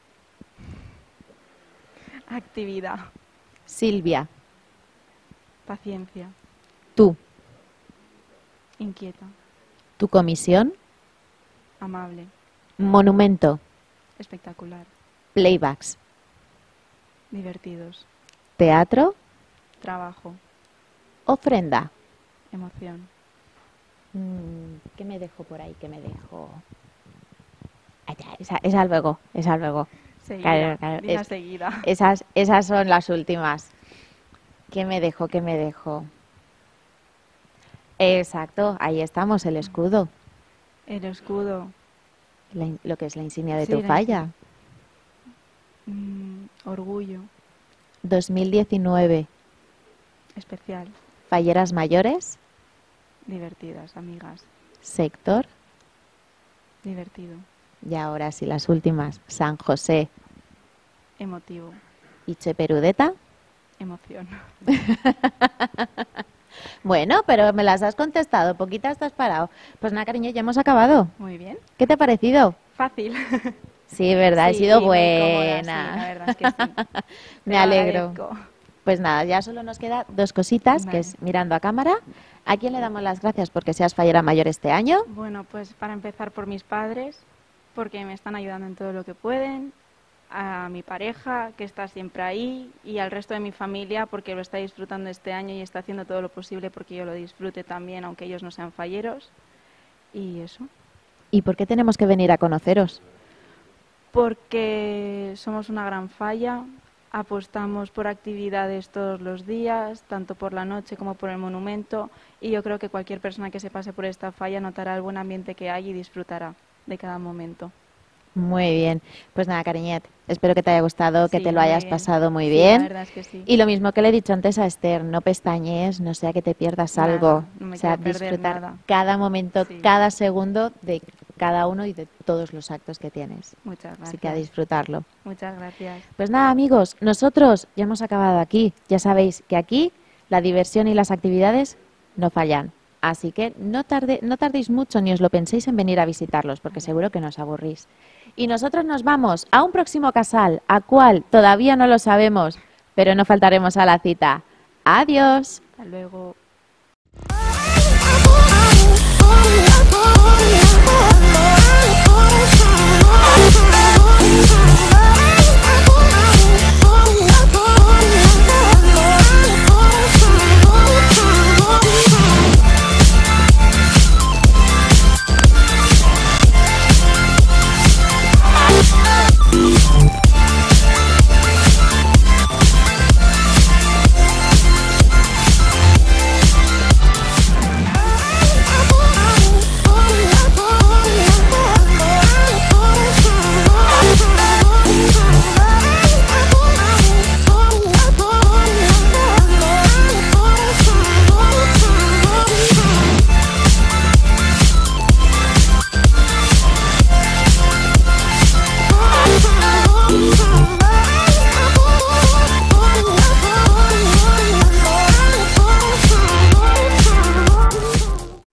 actividad, Silvia, paciencia, tú, inquieta, tu comisión, amable, monumento, espectacular, playbacks, divertidos, teatro, trabajo, ofrenda. emoción. Mm, ¿Qué me dejo por ahí? ¿Qué me dejo? Ah, ya, esa, esa luego, esa luego. Seguida, Claro, claro, dila es- seguida. Esas, esas son las últimas. ¿Qué me dejo? ¿Qué me dejo? Exacto, ahí estamos, el escudo, El escudo, la in- lo que es la insignia de Sí, tu la falla. mm, orgullo, dos mil diecinueve, especial, falleras mayores, divertidas, amigas, sector, divertido, y ahora sí las últimas, San José emotivo, y Cheperudeta. emoción. Bueno, pero me las has contestado, poquitas te has parado. Pues nada, cariño, ya hemos acabado. Muy bien. ¿Qué te ha parecido? Fácil. Sí, verdad, he Sí, sido muy cómoda, buena. sí, la verdad es que sí. Te Me lo alegro. agradezco. Pues nada, ya solo nos queda dos cositas, Vale. que es mirando a cámara. ¿A quién le damos las gracias porque seas fallera mayor este año? Bueno, pues para empezar por mis padres, porque me están ayudando en todo lo que pueden, a mi pareja, que está siempre ahí, y al resto de mi familia, porque lo está disfrutando este año y está haciendo todo lo posible porque yo lo disfrute también, aunque ellos no sean falleros. Y eso. ¿Y por qué tenemos que venir a conoceros? Porque somos una gran falla, apostamos por actividades todos los días, tanto por la noche como por el monumento, y yo creo que cualquier persona que se pase por esta falla notará el buen ambiente que hay y disfrutará de cada momento. Muy bien. Pues nada, cariñet, espero que te haya gustado, que Sí, te lo muy hayas bien. pasado muy Sí, bien. la verdad es que sí. Y lo mismo que le he dicho antes a Esther, no pestañees, no sea que te pierdas Nada, algo. no me O sea, quiero perder disfrutar nada. cada momento, Sí. cada segundo de cada uno y de todos los actos que tienes. Muchas gracias. Así que a disfrutarlo. Muchas gracias. Pues nada, amigos, nosotros ya hemos acabado aquí. Ya sabéis que aquí la diversión y las actividades no fallan. Así que no, tarde, no tardéis mucho ni os lo penséis en venir a visitarlos, porque seguro que nos aburrís. Y nosotros nos vamos a un próximo casal, a cuál todavía no lo sabemos, pero no faltaremos a la cita. Adiós. Hasta luego.